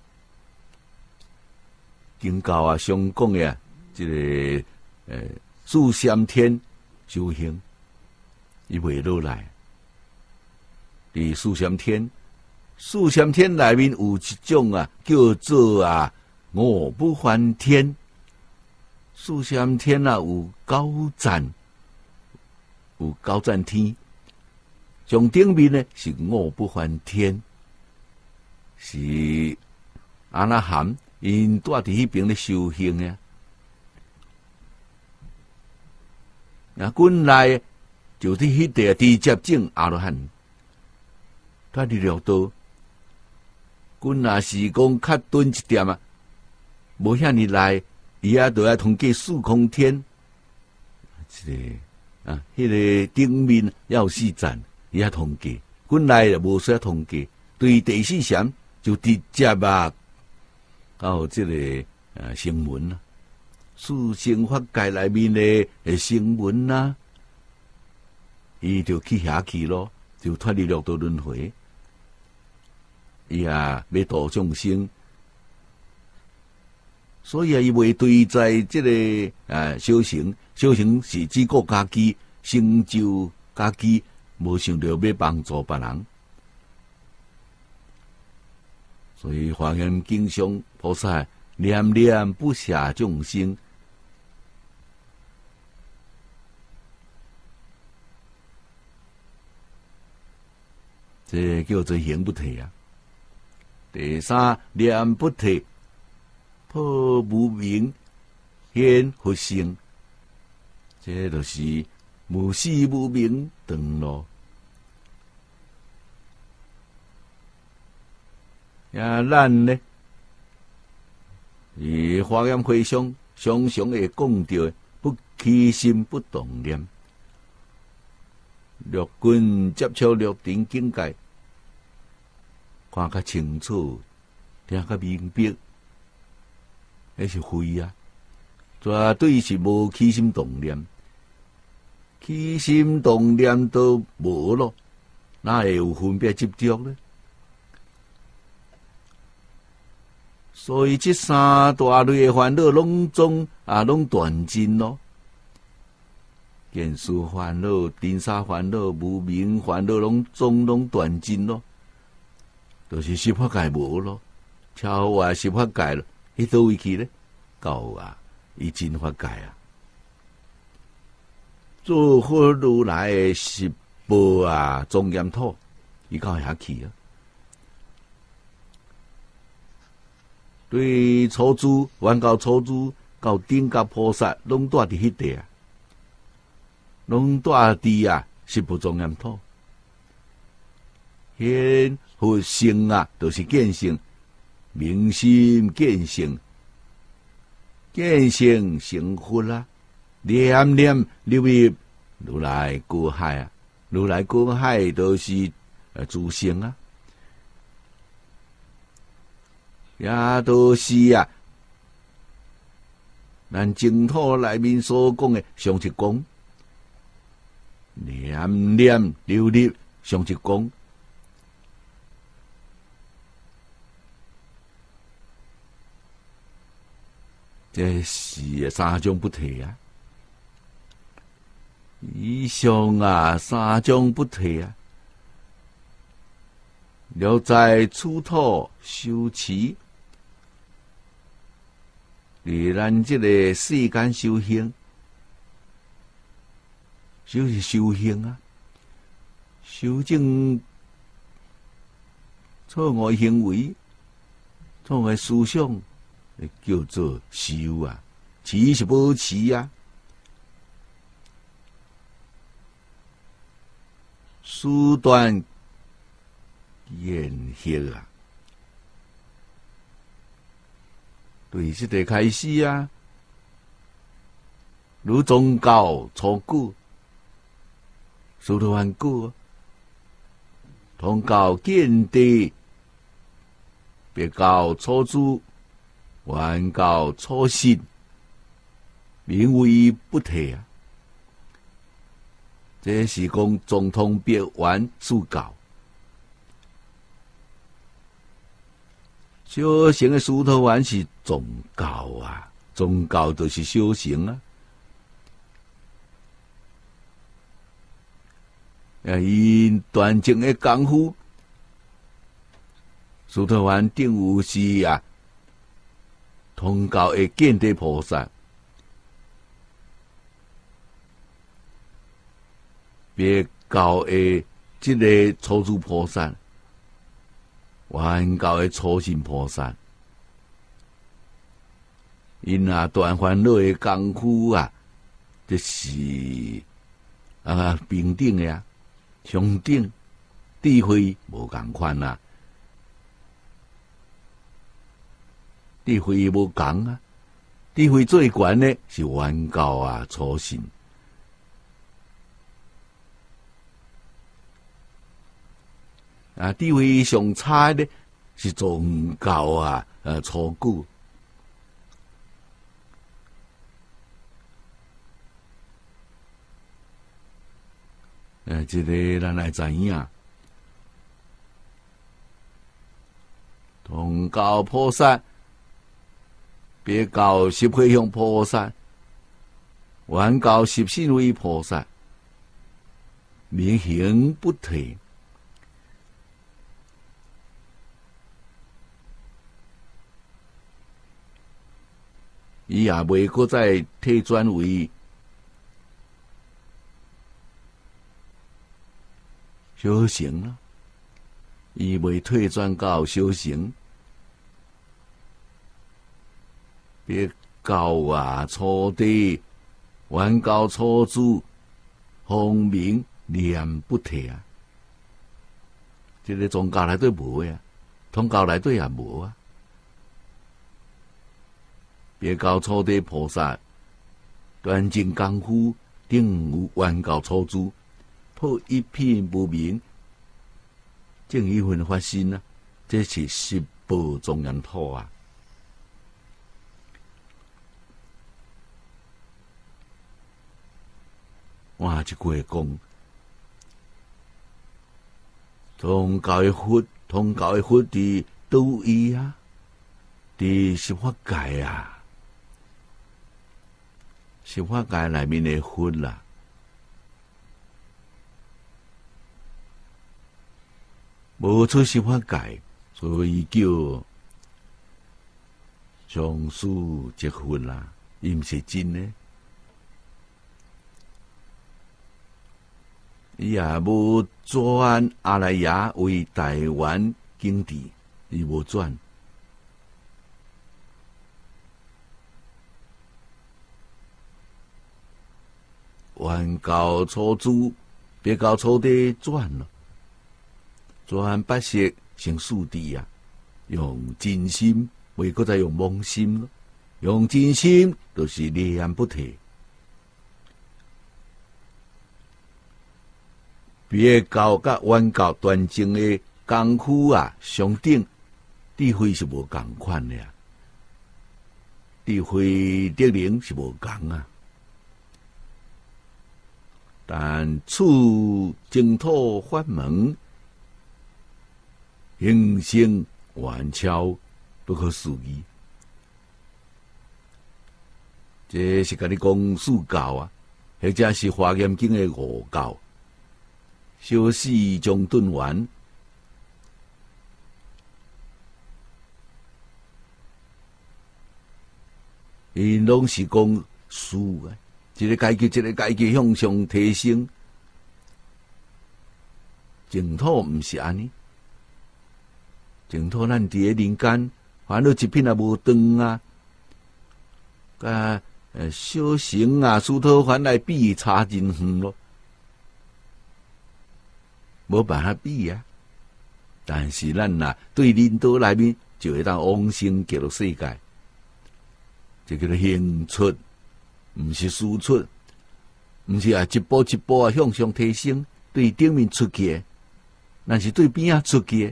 经教啊上讲的这个四禅天修行，伊袂落来。伫四禅天，四禅天内面有一种啊，叫做五不还天。四禅天啊，有九赞，有九赞天。上顶面呢是五不还天，是阿那含因住伫迄边咧修行呀。那本来就伫迄地直接证阿罗汉，他入六道，阮若是讲较顿一点啊，无遐尼来，伊也都要通过四空天，迄个顶面要有四赞。伊也通过，本来就无需要通过。对第四禅就直接到这个声闻啦，四乘法界内面的声闻啦，伊就去遐去咯，就脱离六道轮回。伊要度众生，所以伊袂对在这个小乘，小乘是只顾家己成就家己。无想到要帮助别人，所以华严经上菩萨念念不舍众生，这叫做行不退啊。第三念不退，破无明，显佛性，这就是无始无明断咯。咱呢，华严会上常常会讲到不起心不动念，六根接触六尘境界，看较清楚，听较明白，那是非啊！绝对是无起心动念，起心动念都无咯，哪会有分别执着呢？所以这三大类的烦恼拢断尽咯。见思烦恼、尘沙烦恼、无明烦恼拢断尽咯。 就是司法界无咯，超越司法界咯，迄倒位去咧？到啊，伊真法界啊！做佛如来诶十报啊，庄严土，伊到遐去啊。对初祖、原教初祖到顶甲菩萨，拢住伫迄地啊，拢住伫啊十报庄严土。现佛性啊，就是见性，明心见性，见性成佛啊，念念入入如来果海啊，如来果海都是自性啊。也都是啊，咱净土内面所讲的上一讲，念念流入上一讲，这是三种不退啊。以上啊，三种不退啊，留在出土修持。伫咱即个世间修行，就是修行啊，修正错误行为、错误思想，叫做修啊，持是保持啊，手段严苛啊。对这个开始啊，如宗教初古，师徒还古，通教见地，别教初祖，原教初信，名为不退啊。这是讲总统别完主教。修行的师徒还是宗教啊，宗教就是修行啊。因端正的功夫，师徒还定有是啊，通教的见地菩萨，别教的这个初祖菩萨。原教的初信菩萨，因啊断烦恼的功夫啊，这是平等的啊，相等，智慧无共款啊，智慧无共啊，智慧最悬的是原教啊初信。啊，智慧上差的是宗教啊，初古。这个咱来知影，通教菩萨，别教十回向菩萨，原教十信位菩萨，明行不退。伊也未搁再退转为修行啦，伊未退转到修行，别教啊初地，原教初祖，方明念不退啊！这个宗教内底无啊，通教内底也无啊。别教初地菩萨，端正功夫，定有原教初祖，破一片无明，正一分发心啊！这是十报庄严土啊！换一句话讲，通教的佛，通教的佛伫倒位啊？伫十法界啊！十法界内面的佛啦，无出十法界， 所以叫相思结婚啦，伊毋是真诶。伊也无转阿赖耶为台湾经治，伊无转。原教初主，别教初地转咯，转八识成四谛啊！用真心，袂搁再用妄心咯。用真心，就是念不退。别教甲原教端正的功夫啊，相等，智慧是无共款的啊。智慧德能是无共啊。但处净土法门，形成圆超，不可思议。这是甲你讲四教啊，或者是华严经的五教，小四将顿完，因拢是讲事啊。一个阶级，一个阶级向上提升，净土毋是安尼。净土咱伫个人间，烦恼一品也无断啊，甲小乘啊、殊途凡来比差真远咯，无办法比啊。但是咱呐，对领导内面就会当往生极乐世界，这叫做行出。毋是输出，毋是一步一步啊向上提升，对顶面出去，咱是对边啊出去。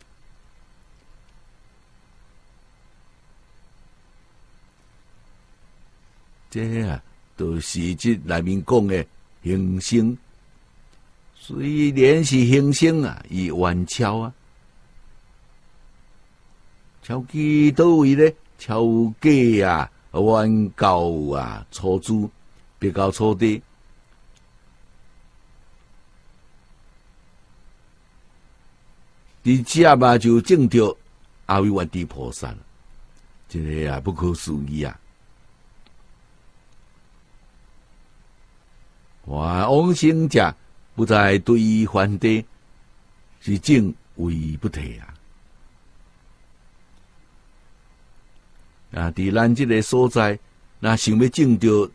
这啊，就是即内面讲的形声，虽然是形声啊，伊圆超啊，超去倒位咧？超假啊！原教啊，初主别教初地，伫遮嘛就证着阿维原地菩萨，这个啊不可思议啊！往生者不再对还地，是证为不退啊！啊！伫咱即个所在，若想要证着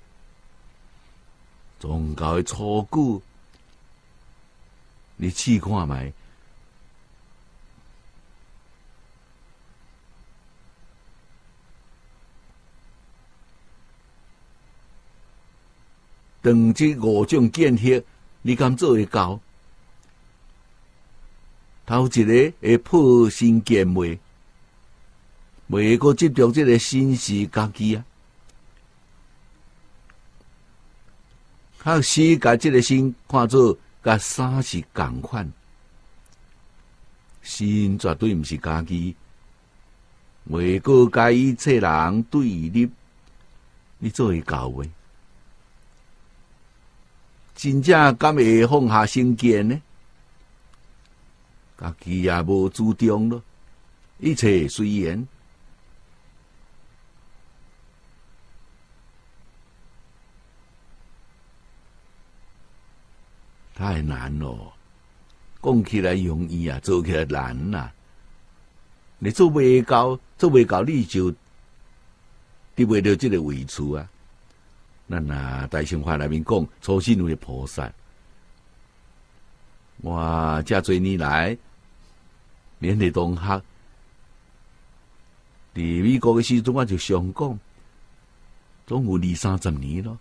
宗教的初句，你试看觅，当即五种见识，你敢做会到？头一个会破身见袂？袂阁执着这个心是家己啊，较时甲这个心看做甲衫是共款，心绝对毋是家己，袂阁甲一切人对立，你做会到袂？真正敢会放下身见呢？家己也无主张咯，一切随缘。太难咯，讲起来容易啊，做起来难呐。你做袂到，你就得袂到这个位处啊。咱啊，大乘法内面讲，初信为菩萨。我遮多年来，勉励同学，伫美国的时阵，我就常讲，总有20-30年咯。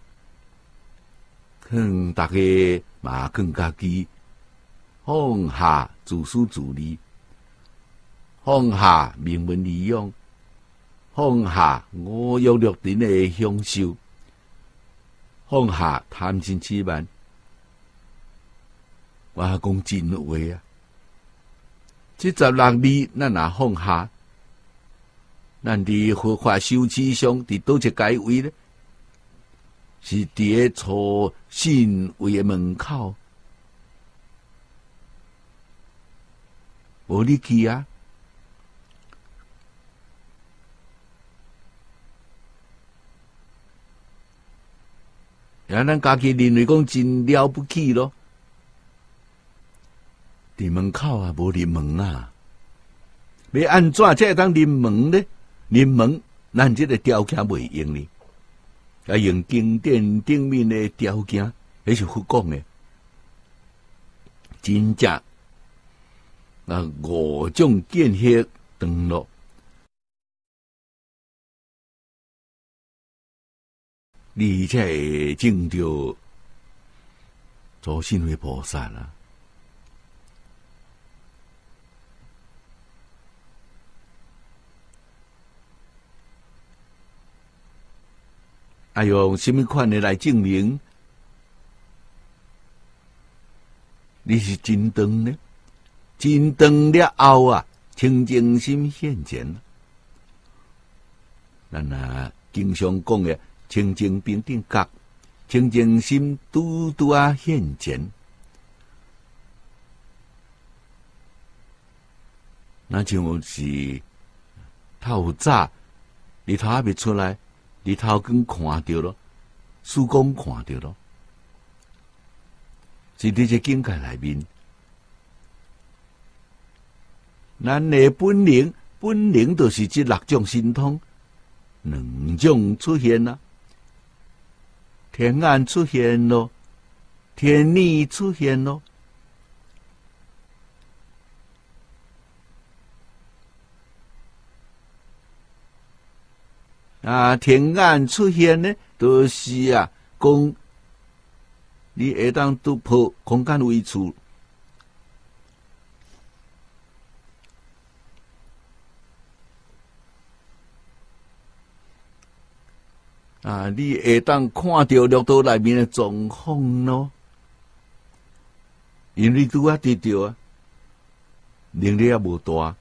劝大家嘛，劝家己放下自私自利，放下名闻利养，放下五欲六尘的享受，放下贪嗔痴慢。我讲真话啊！这16字咱若放下，咱伫佛法修持上伫倒一阶位咧？是伫个初信位的门口，无你去啊！ 咱家己认为讲真了不起咯。伫门口啊，无入门啊，要安怎才会当入门呢？入门，咱这个条件袂用呢，要用经典顶面的条件，迄是佛讲的，真正五种见识长落。你才会证着诸神为菩萨啦。用什么款的来证明你是真长呢？真长了后啊，清净心现前。咱经常讲的清净平等觉，清净心拄拄啊现前。那就是透早日头还未出来，日头光看到咯，曙光看到咯，是伫这境界内面。咱的本能就是这六种神通，两种出现啦。天眼出现咯，天耳出现咯。天眼出现呢，就是讲你会当突破空间位处。你会当看到绿岛内面的状况咯，因为拄得到能力也无大，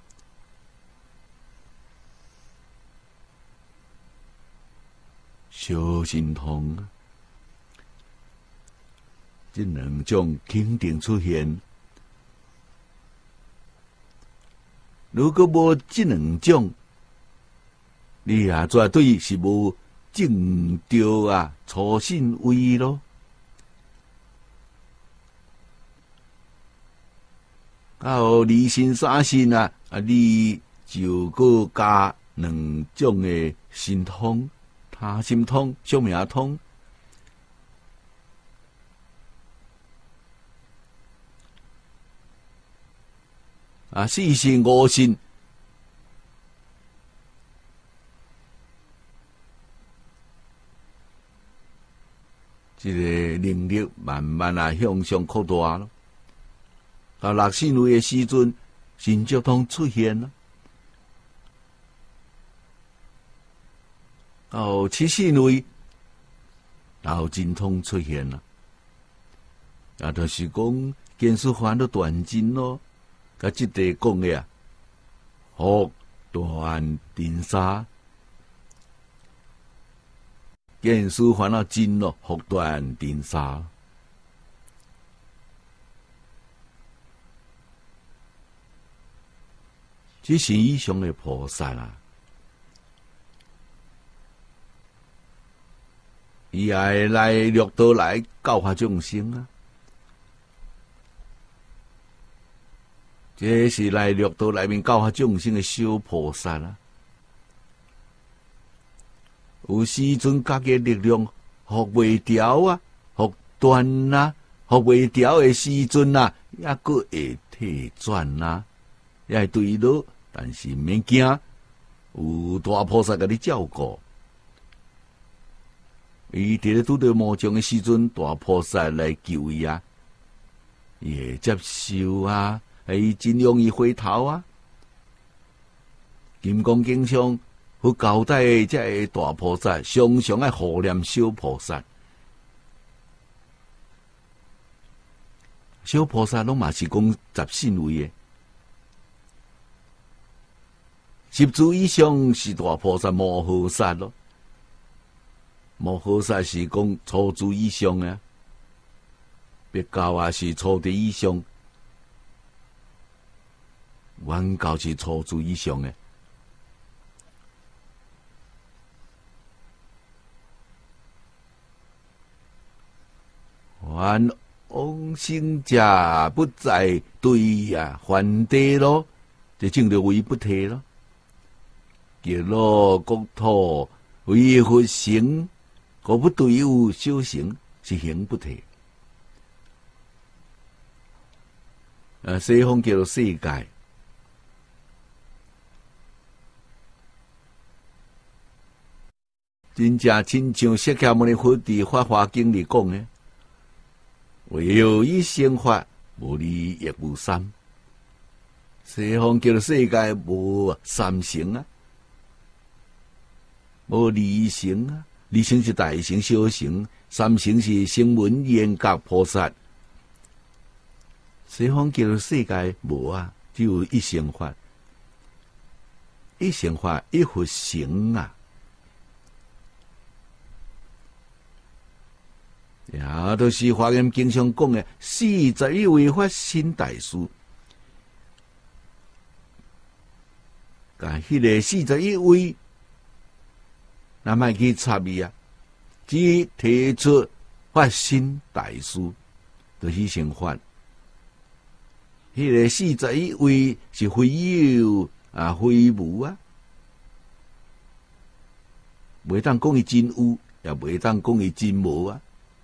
小神通这两种肯定出现。如果无这两种，你绝对是无证到初信位咯。到二信三信你就搁加两种的神通，他心通、宿命通。四信五信，这个能力慢慢向上扩大咯。到六信位的时阵，神足通出现了；到七信位，到真通出现了。就是讲见思烦恼断尽咯。甲即地讲的福断尘沙，见思烦恼尽咯，福断尘沙。这是以上的菩萨伊也会来绿岛来教化众生这是来绿岛内面教化众生的小菩萨有时阵家己力量服袂调服断服袂调的时阵也阁会退转也会对落，但是毋免惊，有大菩萨甲你照顾。伊伫咧拄着魔障的时阵，大菩萨来救伊伊会接受伊真容易回头金刚经上佛交代的这大菩萨，常常爱护念小菩萨。小菩萨拢嘛是讲十信位的，十足以上是大菩萨摩诃萨咯。摩诃萨是讲初住以上的，别教是初地以上。原教是初住以上的， 愿往生者不再对还地咯，就证着为不退咯。极乐国土为佛行，我不对有修行是行不退。西方叫做世界，真正亲像释迦牟尼佛伫《法华经》里讲的，唯有以生法，无离亦无三。西方叫做世界无三乘啊，无二乘啊，二乘是大乘小乘，三乘是声闻缘觉菩萨。西方叫做世界无啊，只有一乘法，一乘法一佛乘啊。也就是华严经上讲的41位法身大师，甲迄个41位，咱莫去插伊啊，只提出法身大师，就是成法。迄个41位是非有非无啊，袂当讲伊真有，也袂当讲伊真无啊。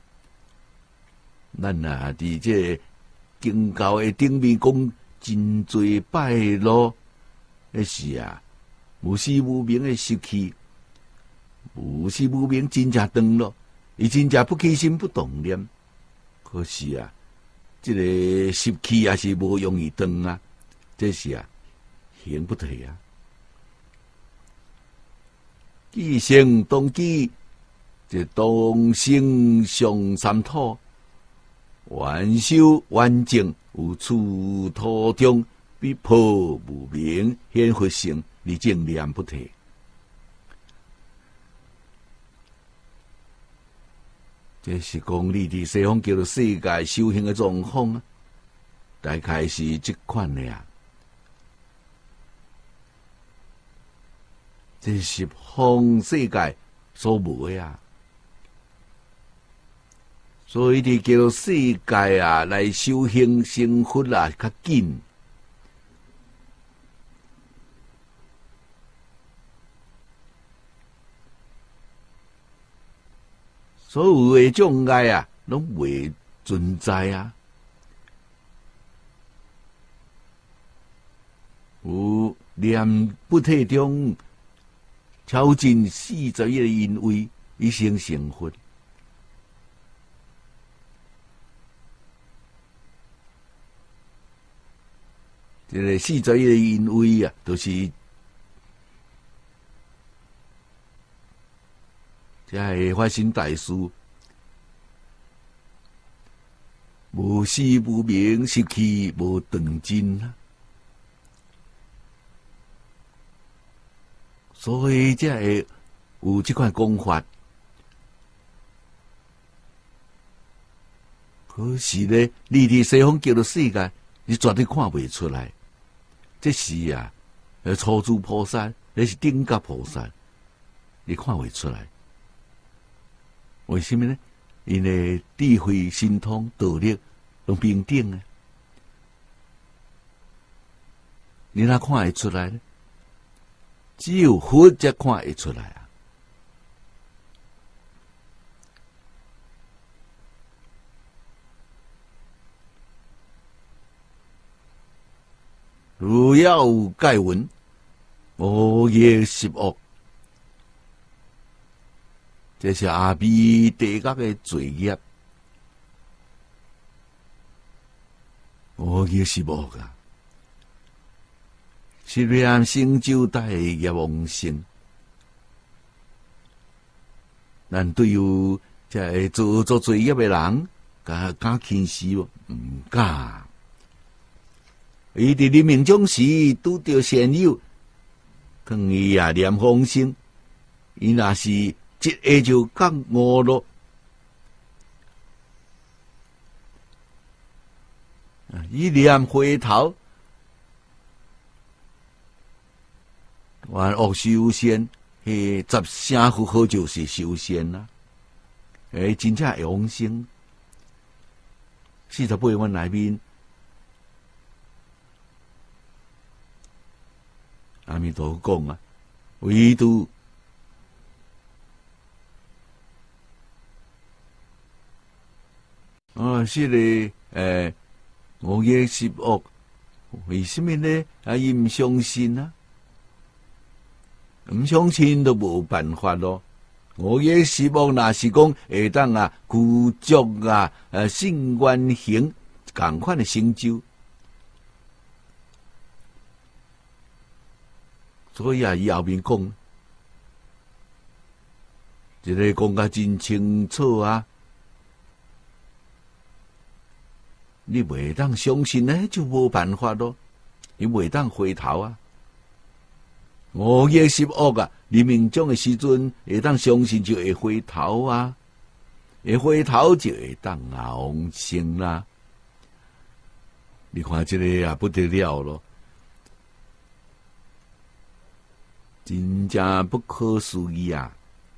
咱伫这经教的顶面讲真多摆咯，那是无始无明的习气，无始无明真正长咯，伊真正不起心不动念。可是这个习气也是无容易长啊，这是行不退啊。既生当机，就当生上三土。愿修愿证，有处途中，必破无明，显佛性，你正念不退。这是讲你伫西方叫做世界修行的状况啊，大概是这款的啊。这是方世界所无的啊。所以你叫做世界来修行成佛较紧。所有的障碍拢袂存在啊。有念不退中超尽41个因位，一生成佛。这个41个因位就是这个法身大师，无始无明，习气无断尽啊。所以才会有这款讲法。可是呢，你伫西方叫做世界，你绝对看袂出来。这是初住菩萨，那是顶觉菩萨，你看袂出来。为什么呢？因为智慧、神通、道力拢平等啊，你哪看会出来呢？只有佛才看会出来啊。如要有盖闻，无业十恶，这是阿弥地觉的罪业，无业十恶啊！是念成就大业往生，咱对于这做罪业的人，敢轻视无？唔敢。伊伫临命终时拄着善友，劝伊念往生，伊若是一下就觉悟咯。伊念回头，愿恶修仙，十声佛号就是修仙啦。真正会往生。 48愿内面，阿弥陀佛讲啊，唯独是5月10恶，为什么呢？伊毋相信啊，毋相信都无办法咯。5月10恶若是讲会当具足圣愿行共款的成就，所以伊后面讲，一个讲甲真清楚啊。你袂当相信呢，就无办法咯。你袂当回头啊！5月10恶啊，你命中的时阵会当相信就会回头啊，会回头就会当往生啦。你看这个也不得了咯，真正不可思议啊！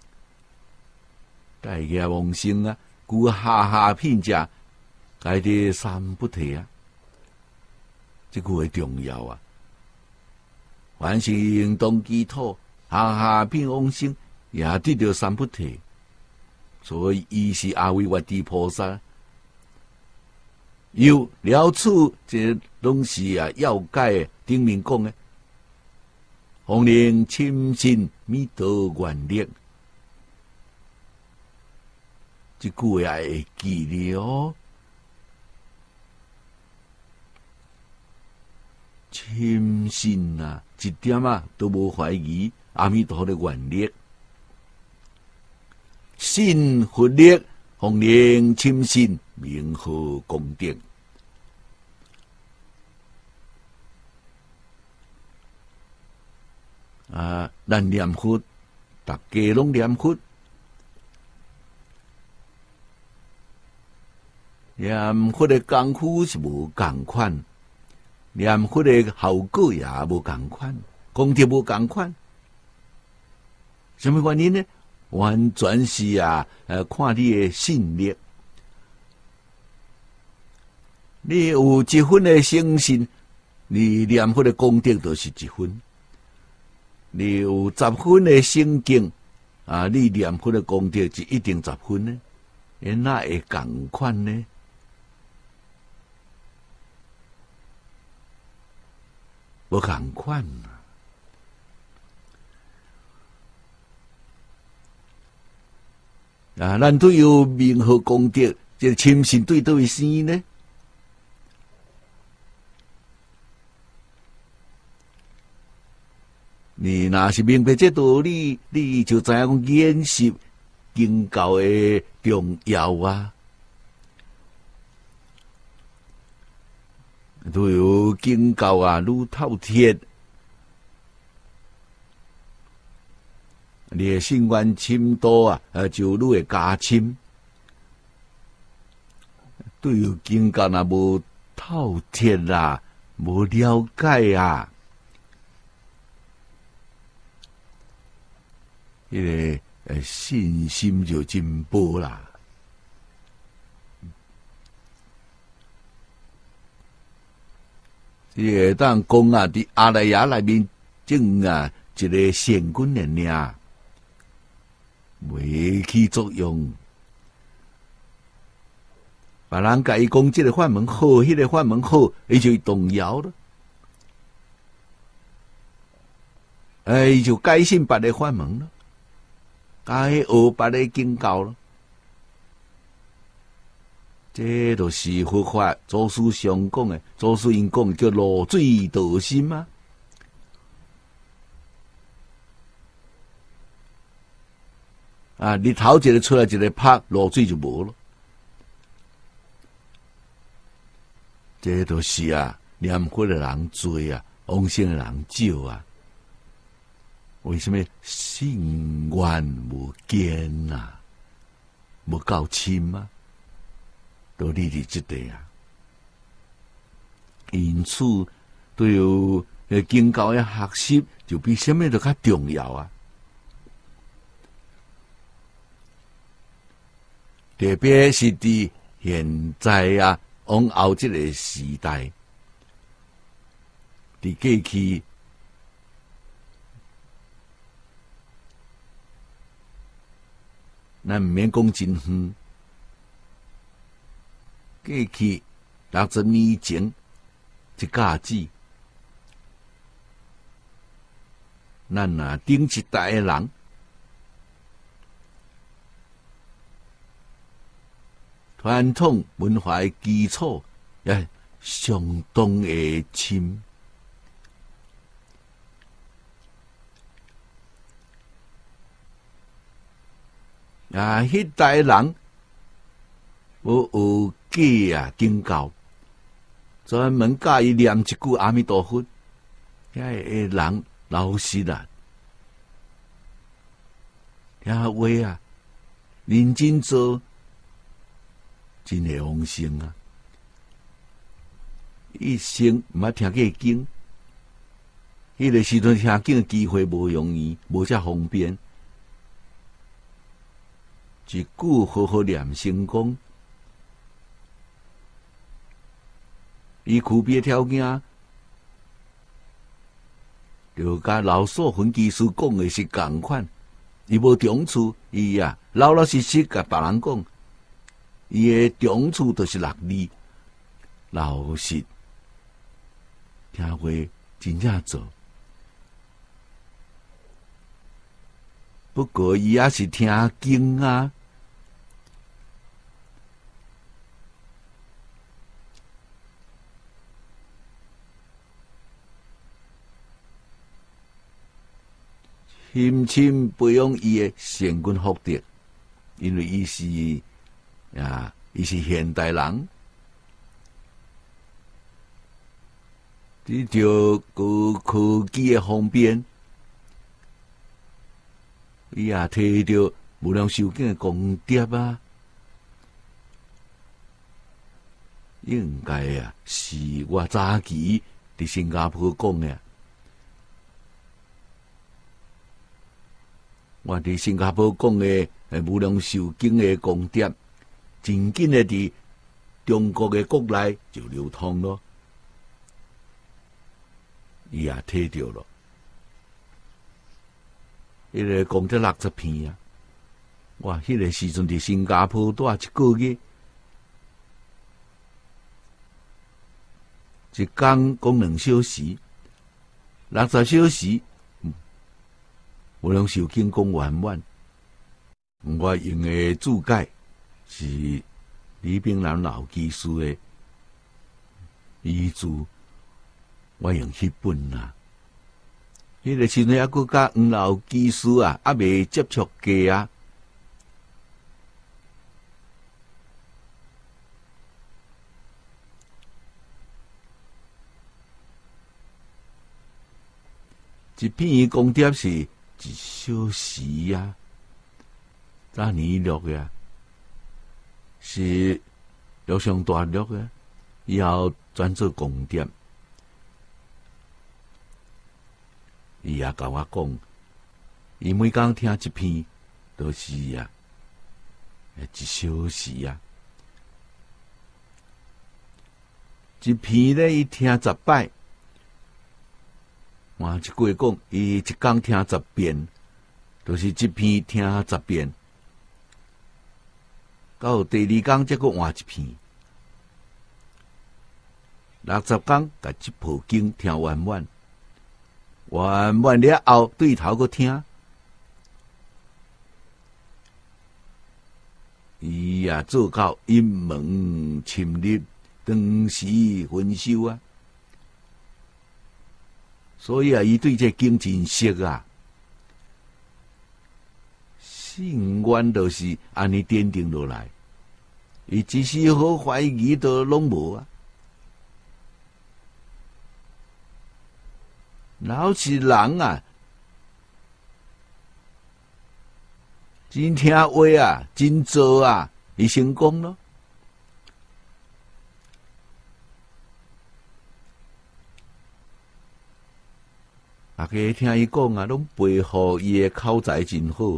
大家往生啊，故下品者。该的三不提啊，这句会重要啊。凡是动祈祷，下品往生，也得到三不提。所以，伊是阿维越地菩萨。有了处，这拢是要解顶面讲的。弘令亲信弥陀愿力，这句也会记了。深信啊，一点都无怀疑阿弥陀的愿力，信佛力，弘令深信，名号功德。咱念佛，大家拢念佛，念佛的功夫是无共款。念佛的效果也无共款，功德无共款，什么原因呢？完全是看你的信力。你有一分的诚信，你念佛的功德就是1分；你有10分的诚敬，你念佛的功德就一定10分呢？哪会共款呢？无共款咱对有名号功德，这深信对倒位生呢？你若是明白这道理，你就知影讲研习经教的重要啊！都有经教愈透彻，你的信愿深度就愈会加深。对于经教无透彻啦，无了解啊，迄个信心就真薄啦。伊会当讲伫阿赖耶内面种一个善根的尔，袂起作用。别人甲伊讲这个法门好，迄个法门好，伊就动摇了。伊就改信别个法门了，改学别个经教了。这就是佛法祖师常讲的，祖师因讲叫落水道心啊。日头一个出来，一个拍，落水就无了。这就是念佛的人多往生的人少啊。为什么信愿无坚无够深啊？都立伫这地因此对于经教的学习，就比什么都较重要啊。特别是伫现在往后即个时代，伫过去，咱毋免讲真远，过去60年前一架子，咱啊顶一代诶人，传统文化诶基础也相当诶深。啊，迄代人无学假啊经教，专门教伊念一句阿弥陀佛，遐个人老实啊，听话啊，认真做，真会丰盛啊！一生毋捌听过经，迄个时阵听经诶机会无容易，无遮方便。一句好好念成功，伊区别条件，就甲老祖分居士讲的是共款。伊无长处，伊啊老老实实甲别人讲，伊的长处就是6字，老实听话，真正做。不过伊也是听经啊。深深培养伊诶善根福德，因为伊是现代人，伫着科技诶方便，伊也摕着无量寿经诶功德啊，应该啊是我早期伫新加坡讲诶。我伫新加坡讲诶无量寿经诶功德，真紧诶伫中国诶国内就流通咯，伊也摕着咯。迄个功德60篇啊！哇，迄个时阵伫新加坡住1个月，一工讲2小时，60小时。无量寿经讲圆满，我用的注解是李炳南老居士的遗注，我用迄本啦。迄个时阵还佫甲黄老居士啊，还未接触过啊。一篇功德是1小时啊，早年录的，是录上大录的，以后转做功德。伊也甲我讲，伊每工听一篇，都是1小时啊。一篇咧，伊听10摆。换一句讲，伊一工听10遍，就是一篇听10遍。到第2工则佫换一篇，60工甲这部经听圆满，圆满了后对头佫听，伊也做到阴门深入，长时分修啊。所以啊，伊对这经真熟啊，信愿就是安尼奠定落来，伊一丝毫怀疑都拢无啊。老实人啊，真听话啊，真做啊，伊成功咯。大家听伊讲啊，拢佩服伊的口才真好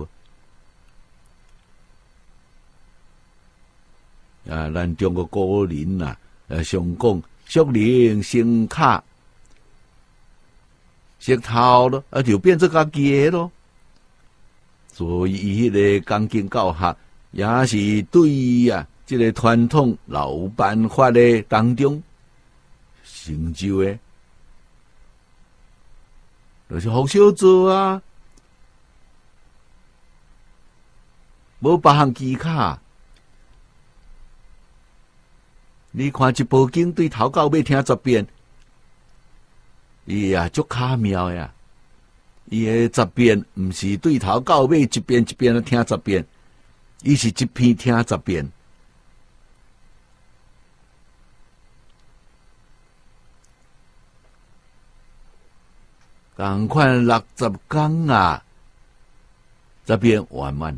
啊！咱中国古人啊， 上讲属灵生卡，石头咯，就变做家己的咯。所以伊迄个钢筋教学也是对这个传统老办法的当中成就的，就是好少做啊，无别项技巧。你看一部经对头到尾听10遍，伊足巧妙呀！伊的10遍，毋是对头到尾一遍一遍听10遍，伊是一篇听10遍。同款60天10遍完满，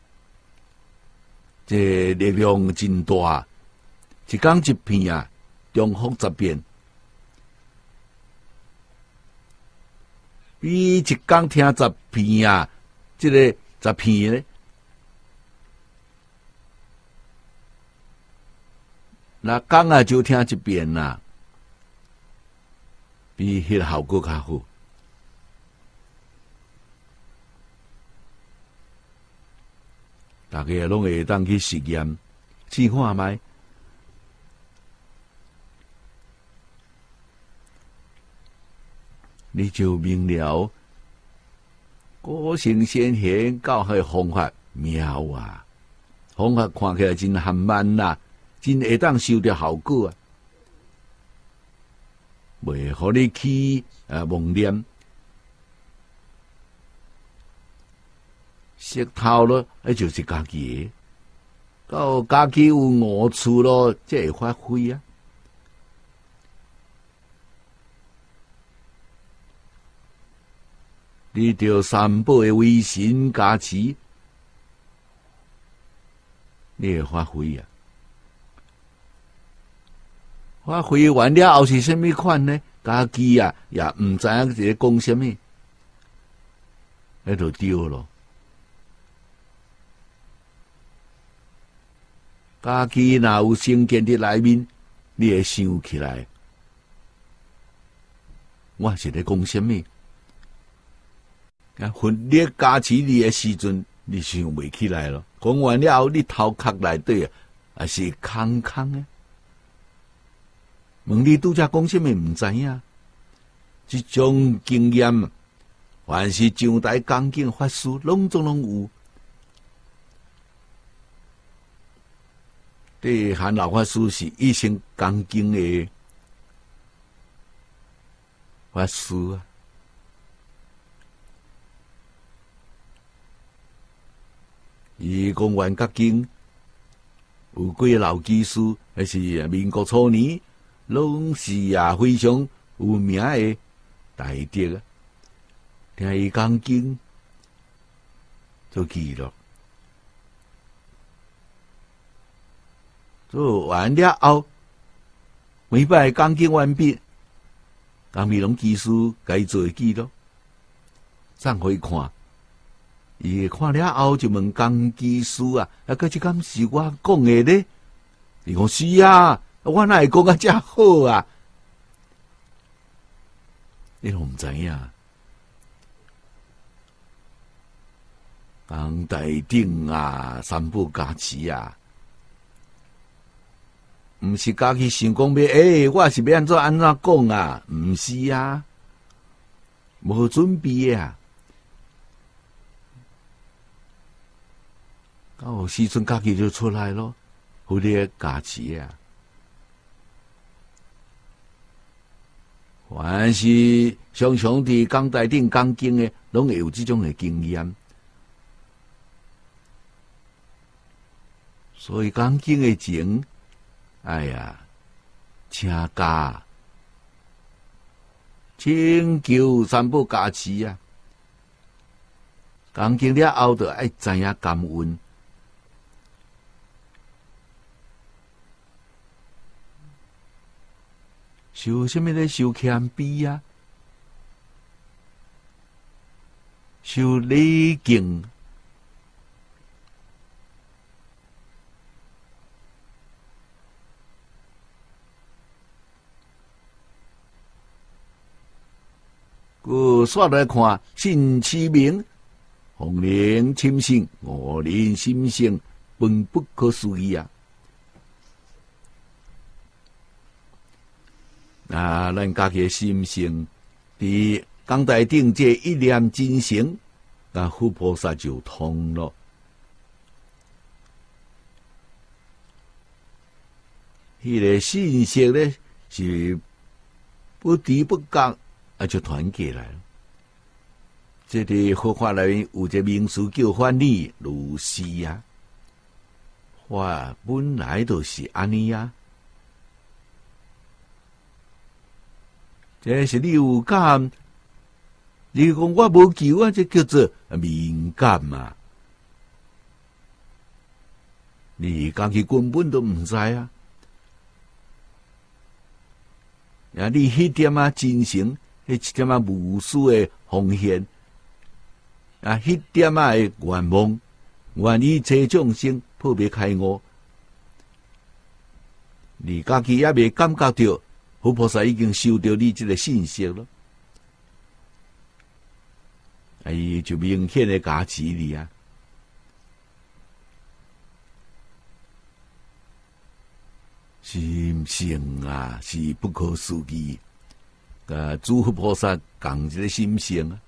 这力量真大。一天一篇重复10遍，比一天听10篇这个10篇咧，那天就听1遍啦，比迄个效果较好。大家拢会当去实验试看卖。你就明了，古圣先贤教学方法妙啊！方法看起来真含慢啦，真会当收到效果啊！袂互你去妄念，石头咯，迄就是家己的，到家己有误处咯，才会发挥啊！你着三宝的威神加持，你会发挥啊！发挥完了后是甚物款呢？家己也毋知影在讲什么，迄就对咯。家己若有成见伫内面，你会想起来，我是咧讲什么？分力加持你的时阵，你想袂起来咯。讲完了后，你头壳内底也是空空的。问你拄则讲什么？毋知影。这种经验，凡是上台讲经法师，拢有。对，韩老法师是一生讲经的法师啊。伊讲完甲经有几个老技师，还是民国初年，拢是非常有名的大德啊。听伊讲经，做记录，做完了后，每摆讲经完毕，江美龙技师该做记录，送互伊看。伊看了后就问江技师这敢是我讲的呢？伊讲是啊，我哪会讲遮好啊？你拢毋知影，江大顶三宝加持毋是家己想讲要我是要安怎讲毋是无准备到时阵家己就出来咯，互你加持凡是常常伫讲台顶讲经的，拢会有这种的经验。所以讲经的前，请假，请求三宝加持讲经了后，就爱知影感恩。受什么咧？受谦卑受礼敬。 就煞来看信其名，风灵侵性，我人心性，本不可思议啊！咱家己心性，伫讲台顶这一念真诚，佛菩萨就通了。迄个信息咧是不知不觉就团结来了。这个佛法内面有一个名词叫法理如是啊，法本来就是安尼啊。这是你有感，你讲我无求啊，这叫做敏感嘛。你家己根本都唔知啊。你迄点真诚，迄一点无私的奉献，迄点的愿望，愿意济众生破灭开悟，你家己也未感觉到，佛菩萨已经收到你这个信息了，伊就明显的加持你啊。心性啊，是不可思议。诸佛菩萨讲这个心性啊，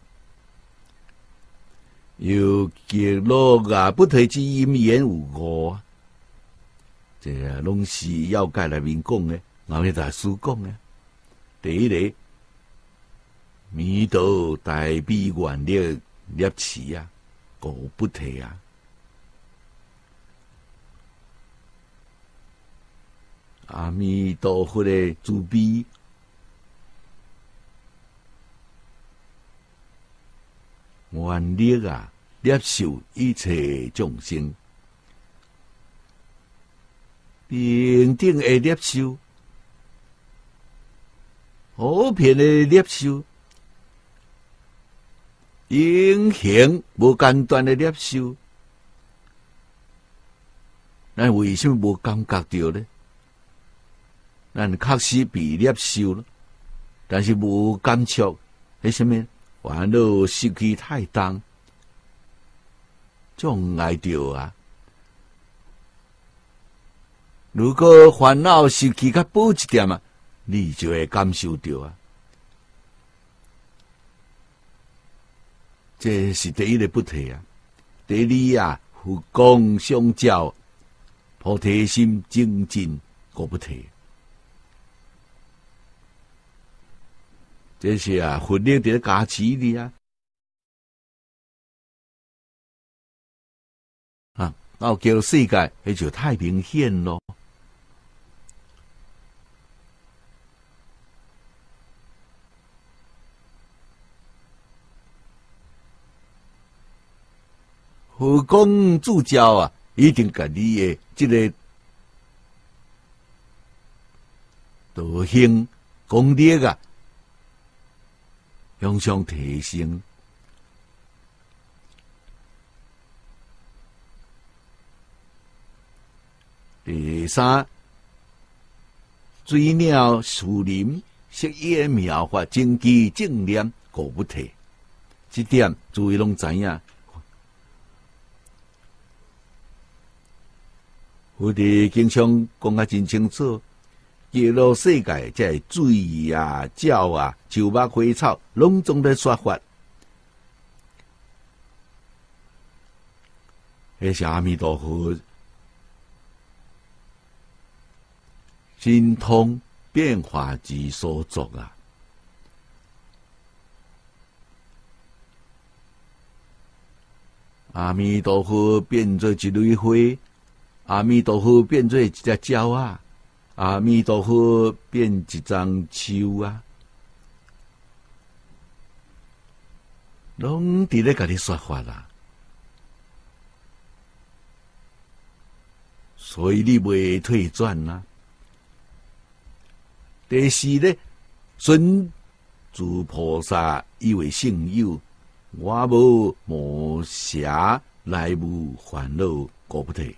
有极乐啊，不退之因缘有五啊，这拢是要解内面讲的，后面大师讲的。第一个，弥陀大悲愿力业持啊，故不退啊。阿弥陀佛的慈悲，愿力啊，接受一切众生，平等的接受，和平的接受，永恒无间断的接受。咱为什么无感觉到呢？咱确实被接受了，但是无感触，为什么？烦恼失去太重，障碍着啊！如果烦恼失去较薄一点啊，你就会感受到啊。这是第一个不退啊。第二啊，佛光相照，菩提心精进，个不退。这是啊，佛力在加持你啊！到叫世界，那就太明显咯。佛光助教啊，一定甲你的这个道行功力啊，向上提升。第三，水鸟树林适宜的妙法，精记正念，故不退。这点诸位拢知影。佛弟经常讲啊真清楚。极乐世界，这水啊、鸟啊、树木花草，拢总在说法。那是阿弥陀佛神通变化之所作啊！阿弥陀佛变做一蕊花，阿弥陀佛变做一只鸟啊！阿弥陀佛变一张树啊，拢伫咧甲你说法啦，所以你袂退转啦。第四咧，尊诸菩萨以为圣友，我无魔邪来无烦恼，故不退。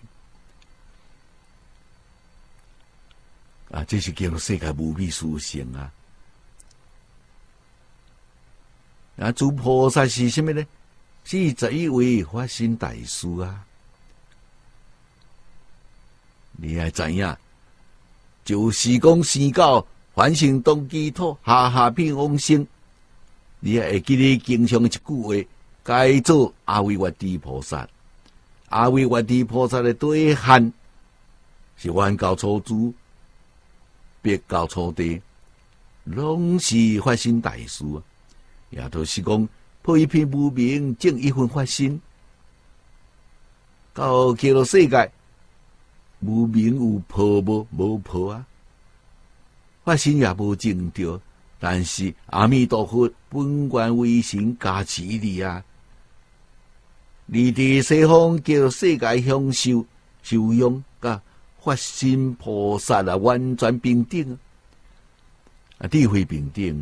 这是叫做世界无比殊胜啊！ 啊，诸菩萨是什么呢？41位发心大师啊！你还知影？就是讲生到凡圣同居土，下下品往生。你也会记得经常一句话，该做阿维月地菩萨。阿维月地菩萨的对汉是原教初祖、别教初地，拢是发心大师啊！也就是讲，破一片无明，正一分发心。到极乐世界，无明有破无？无破啊！发心也无正着，但是阿弥陀佛本愿威神加持你啊！你伫西方叫世界享受受用，甲发心菩萨啊，完全平等啊！智慧平等，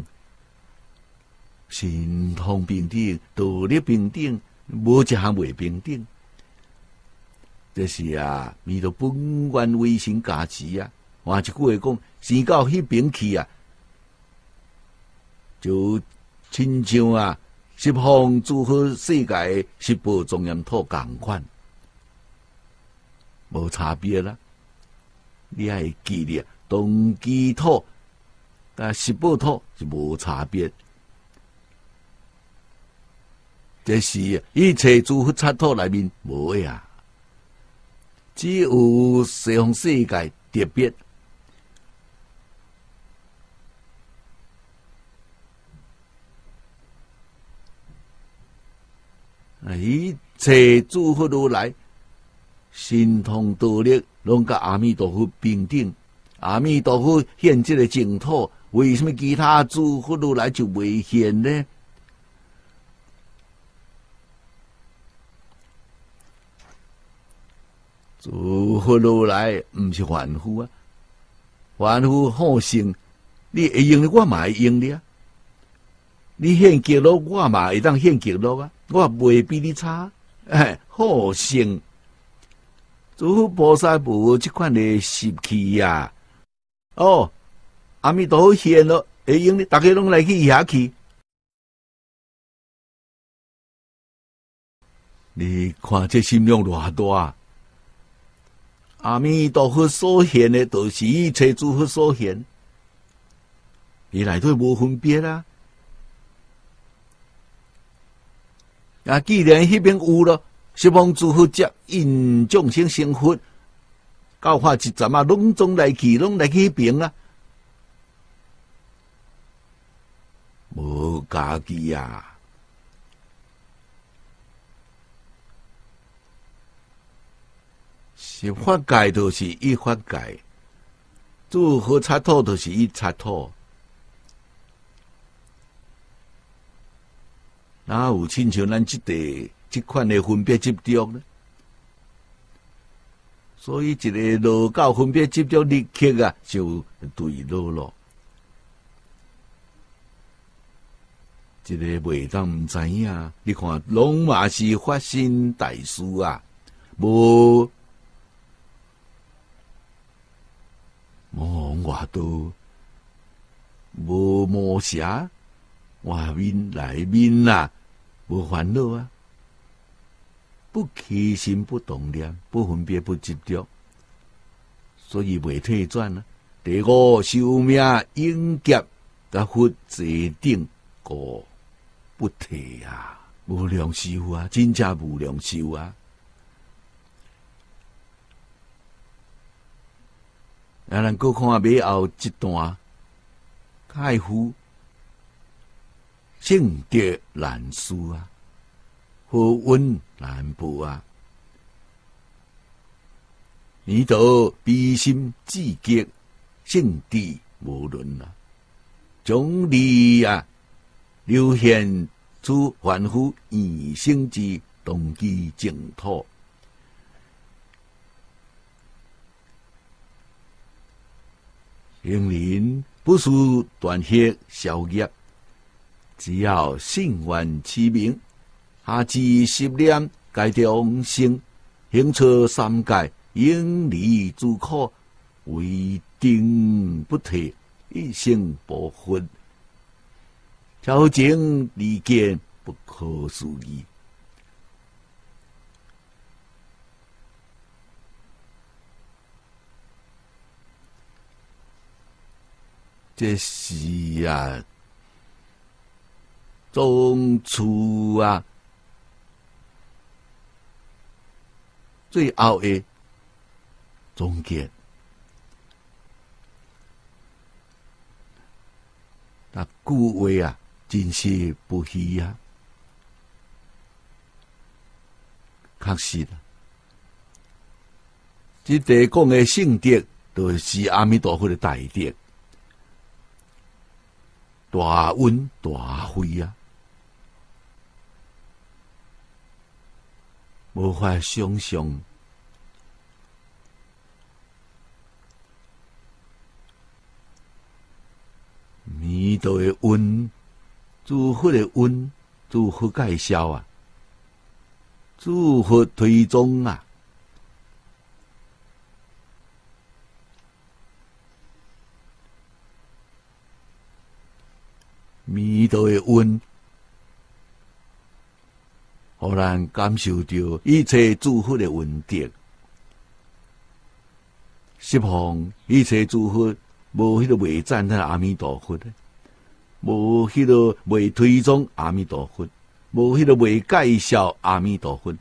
神通平等，道力平等，无一项未平等。这是啊，弥陀本愿威神加持啊！换一句话讲，生到迄边去啊，就亲像啊，十方诸佛世界十宝庄严土同款，无差别啦。你还会记得同居土甲十宝土是无差别。这是一切诸佛刹土内面无的啊，只有西方世界特别。一切诸佛如来神通道力，拢甲阿弥陀佛平等。阿弥陀佛现这个净土，为什么其他诸佛如来就未现呢？诸佛如来毋是凡夫啊，凡夫好胜，你会用的我嘛会用的啊。你现极乐，我嘛会当现极乐啊，我袂比你差。好胜，诸佛菩萨无这款的习气呀。哦，阿弥陀佛现咯，会用的，大家拢来去遐去。你看这心量偌大，阿弥陀佛所现的，都是一切诸佛所现，伊内底无分别啦。啊，既然迄边有咯，十方诸佛接因众生成佛，教化一阵啊，拢总来去，拢来去迄边啊，无家己啊。是法界就是一法界，诸佛刹土就是一刹土。哪有亲像咱这款的分别执着呢？所以一个罗教分别执着立刻啊，就对落咯。一个袂当毋知影，你看拢嘛是发心大师啊，无往外道，无魔邪。外面内面啊，无烦恼啊，不起心不动念，不分别不执着，所以袂退转啊。第五寿命永劫，甲佛坐顶过不退啊，无量寿啊，真正无量寿啊！啊，咱搁看尾后一段，开夫。正德难思啊，和温难报啊，弥陀悲心至极，圣地无伦啊，将你啊流现出凡夫二生之动机净土。行人不需断血消业。只要信愿持名，下至10念，该众生行出三界，永离诸苦，为定不退，一生不分。 超情离间，不可思议。这是啊，总处啊，最后的总结。那句话啊，真是不虚啊，确实啦。这地讲的圣德，就是阿弥陀佛的大德。大恩大惠啊，无法想象。弥陀的恩，诸佛的恩，诸佛介绍啊，诸佛推崇啊。弥陀的恩，互咱感受到一切诸佛的恩德，十方一切诸佛，无迄个未赞叹阿弥陀佛的，无迄个未推崇阿弥陀佛，无迄个未介绍阿弥陀佛，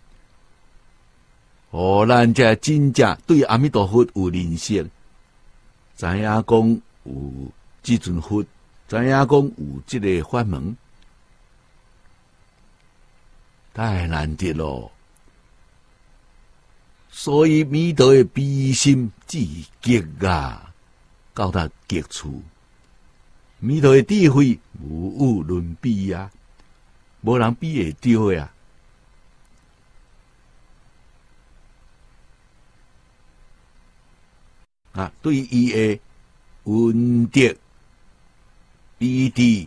互咱才真正对阿弥陀佛有认识，知影讲有即尊佛。知影讲有即个法门，太难得咯。所以弥陀的悲心至极啊，到达极处。弥陀的智慧无有伦比啊，无人比会着呀。啊，对伊的恩德。一地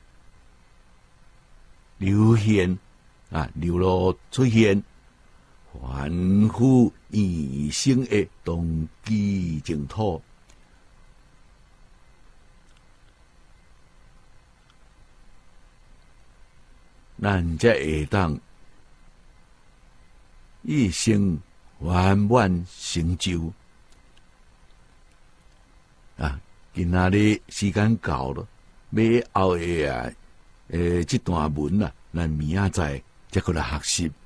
流现啊，流露出现，凡夫异生的动机净土，咱才会当一生圆满成就啊！今仔日时间到了。尾后的这段文啊，咱明仔载再过来学习。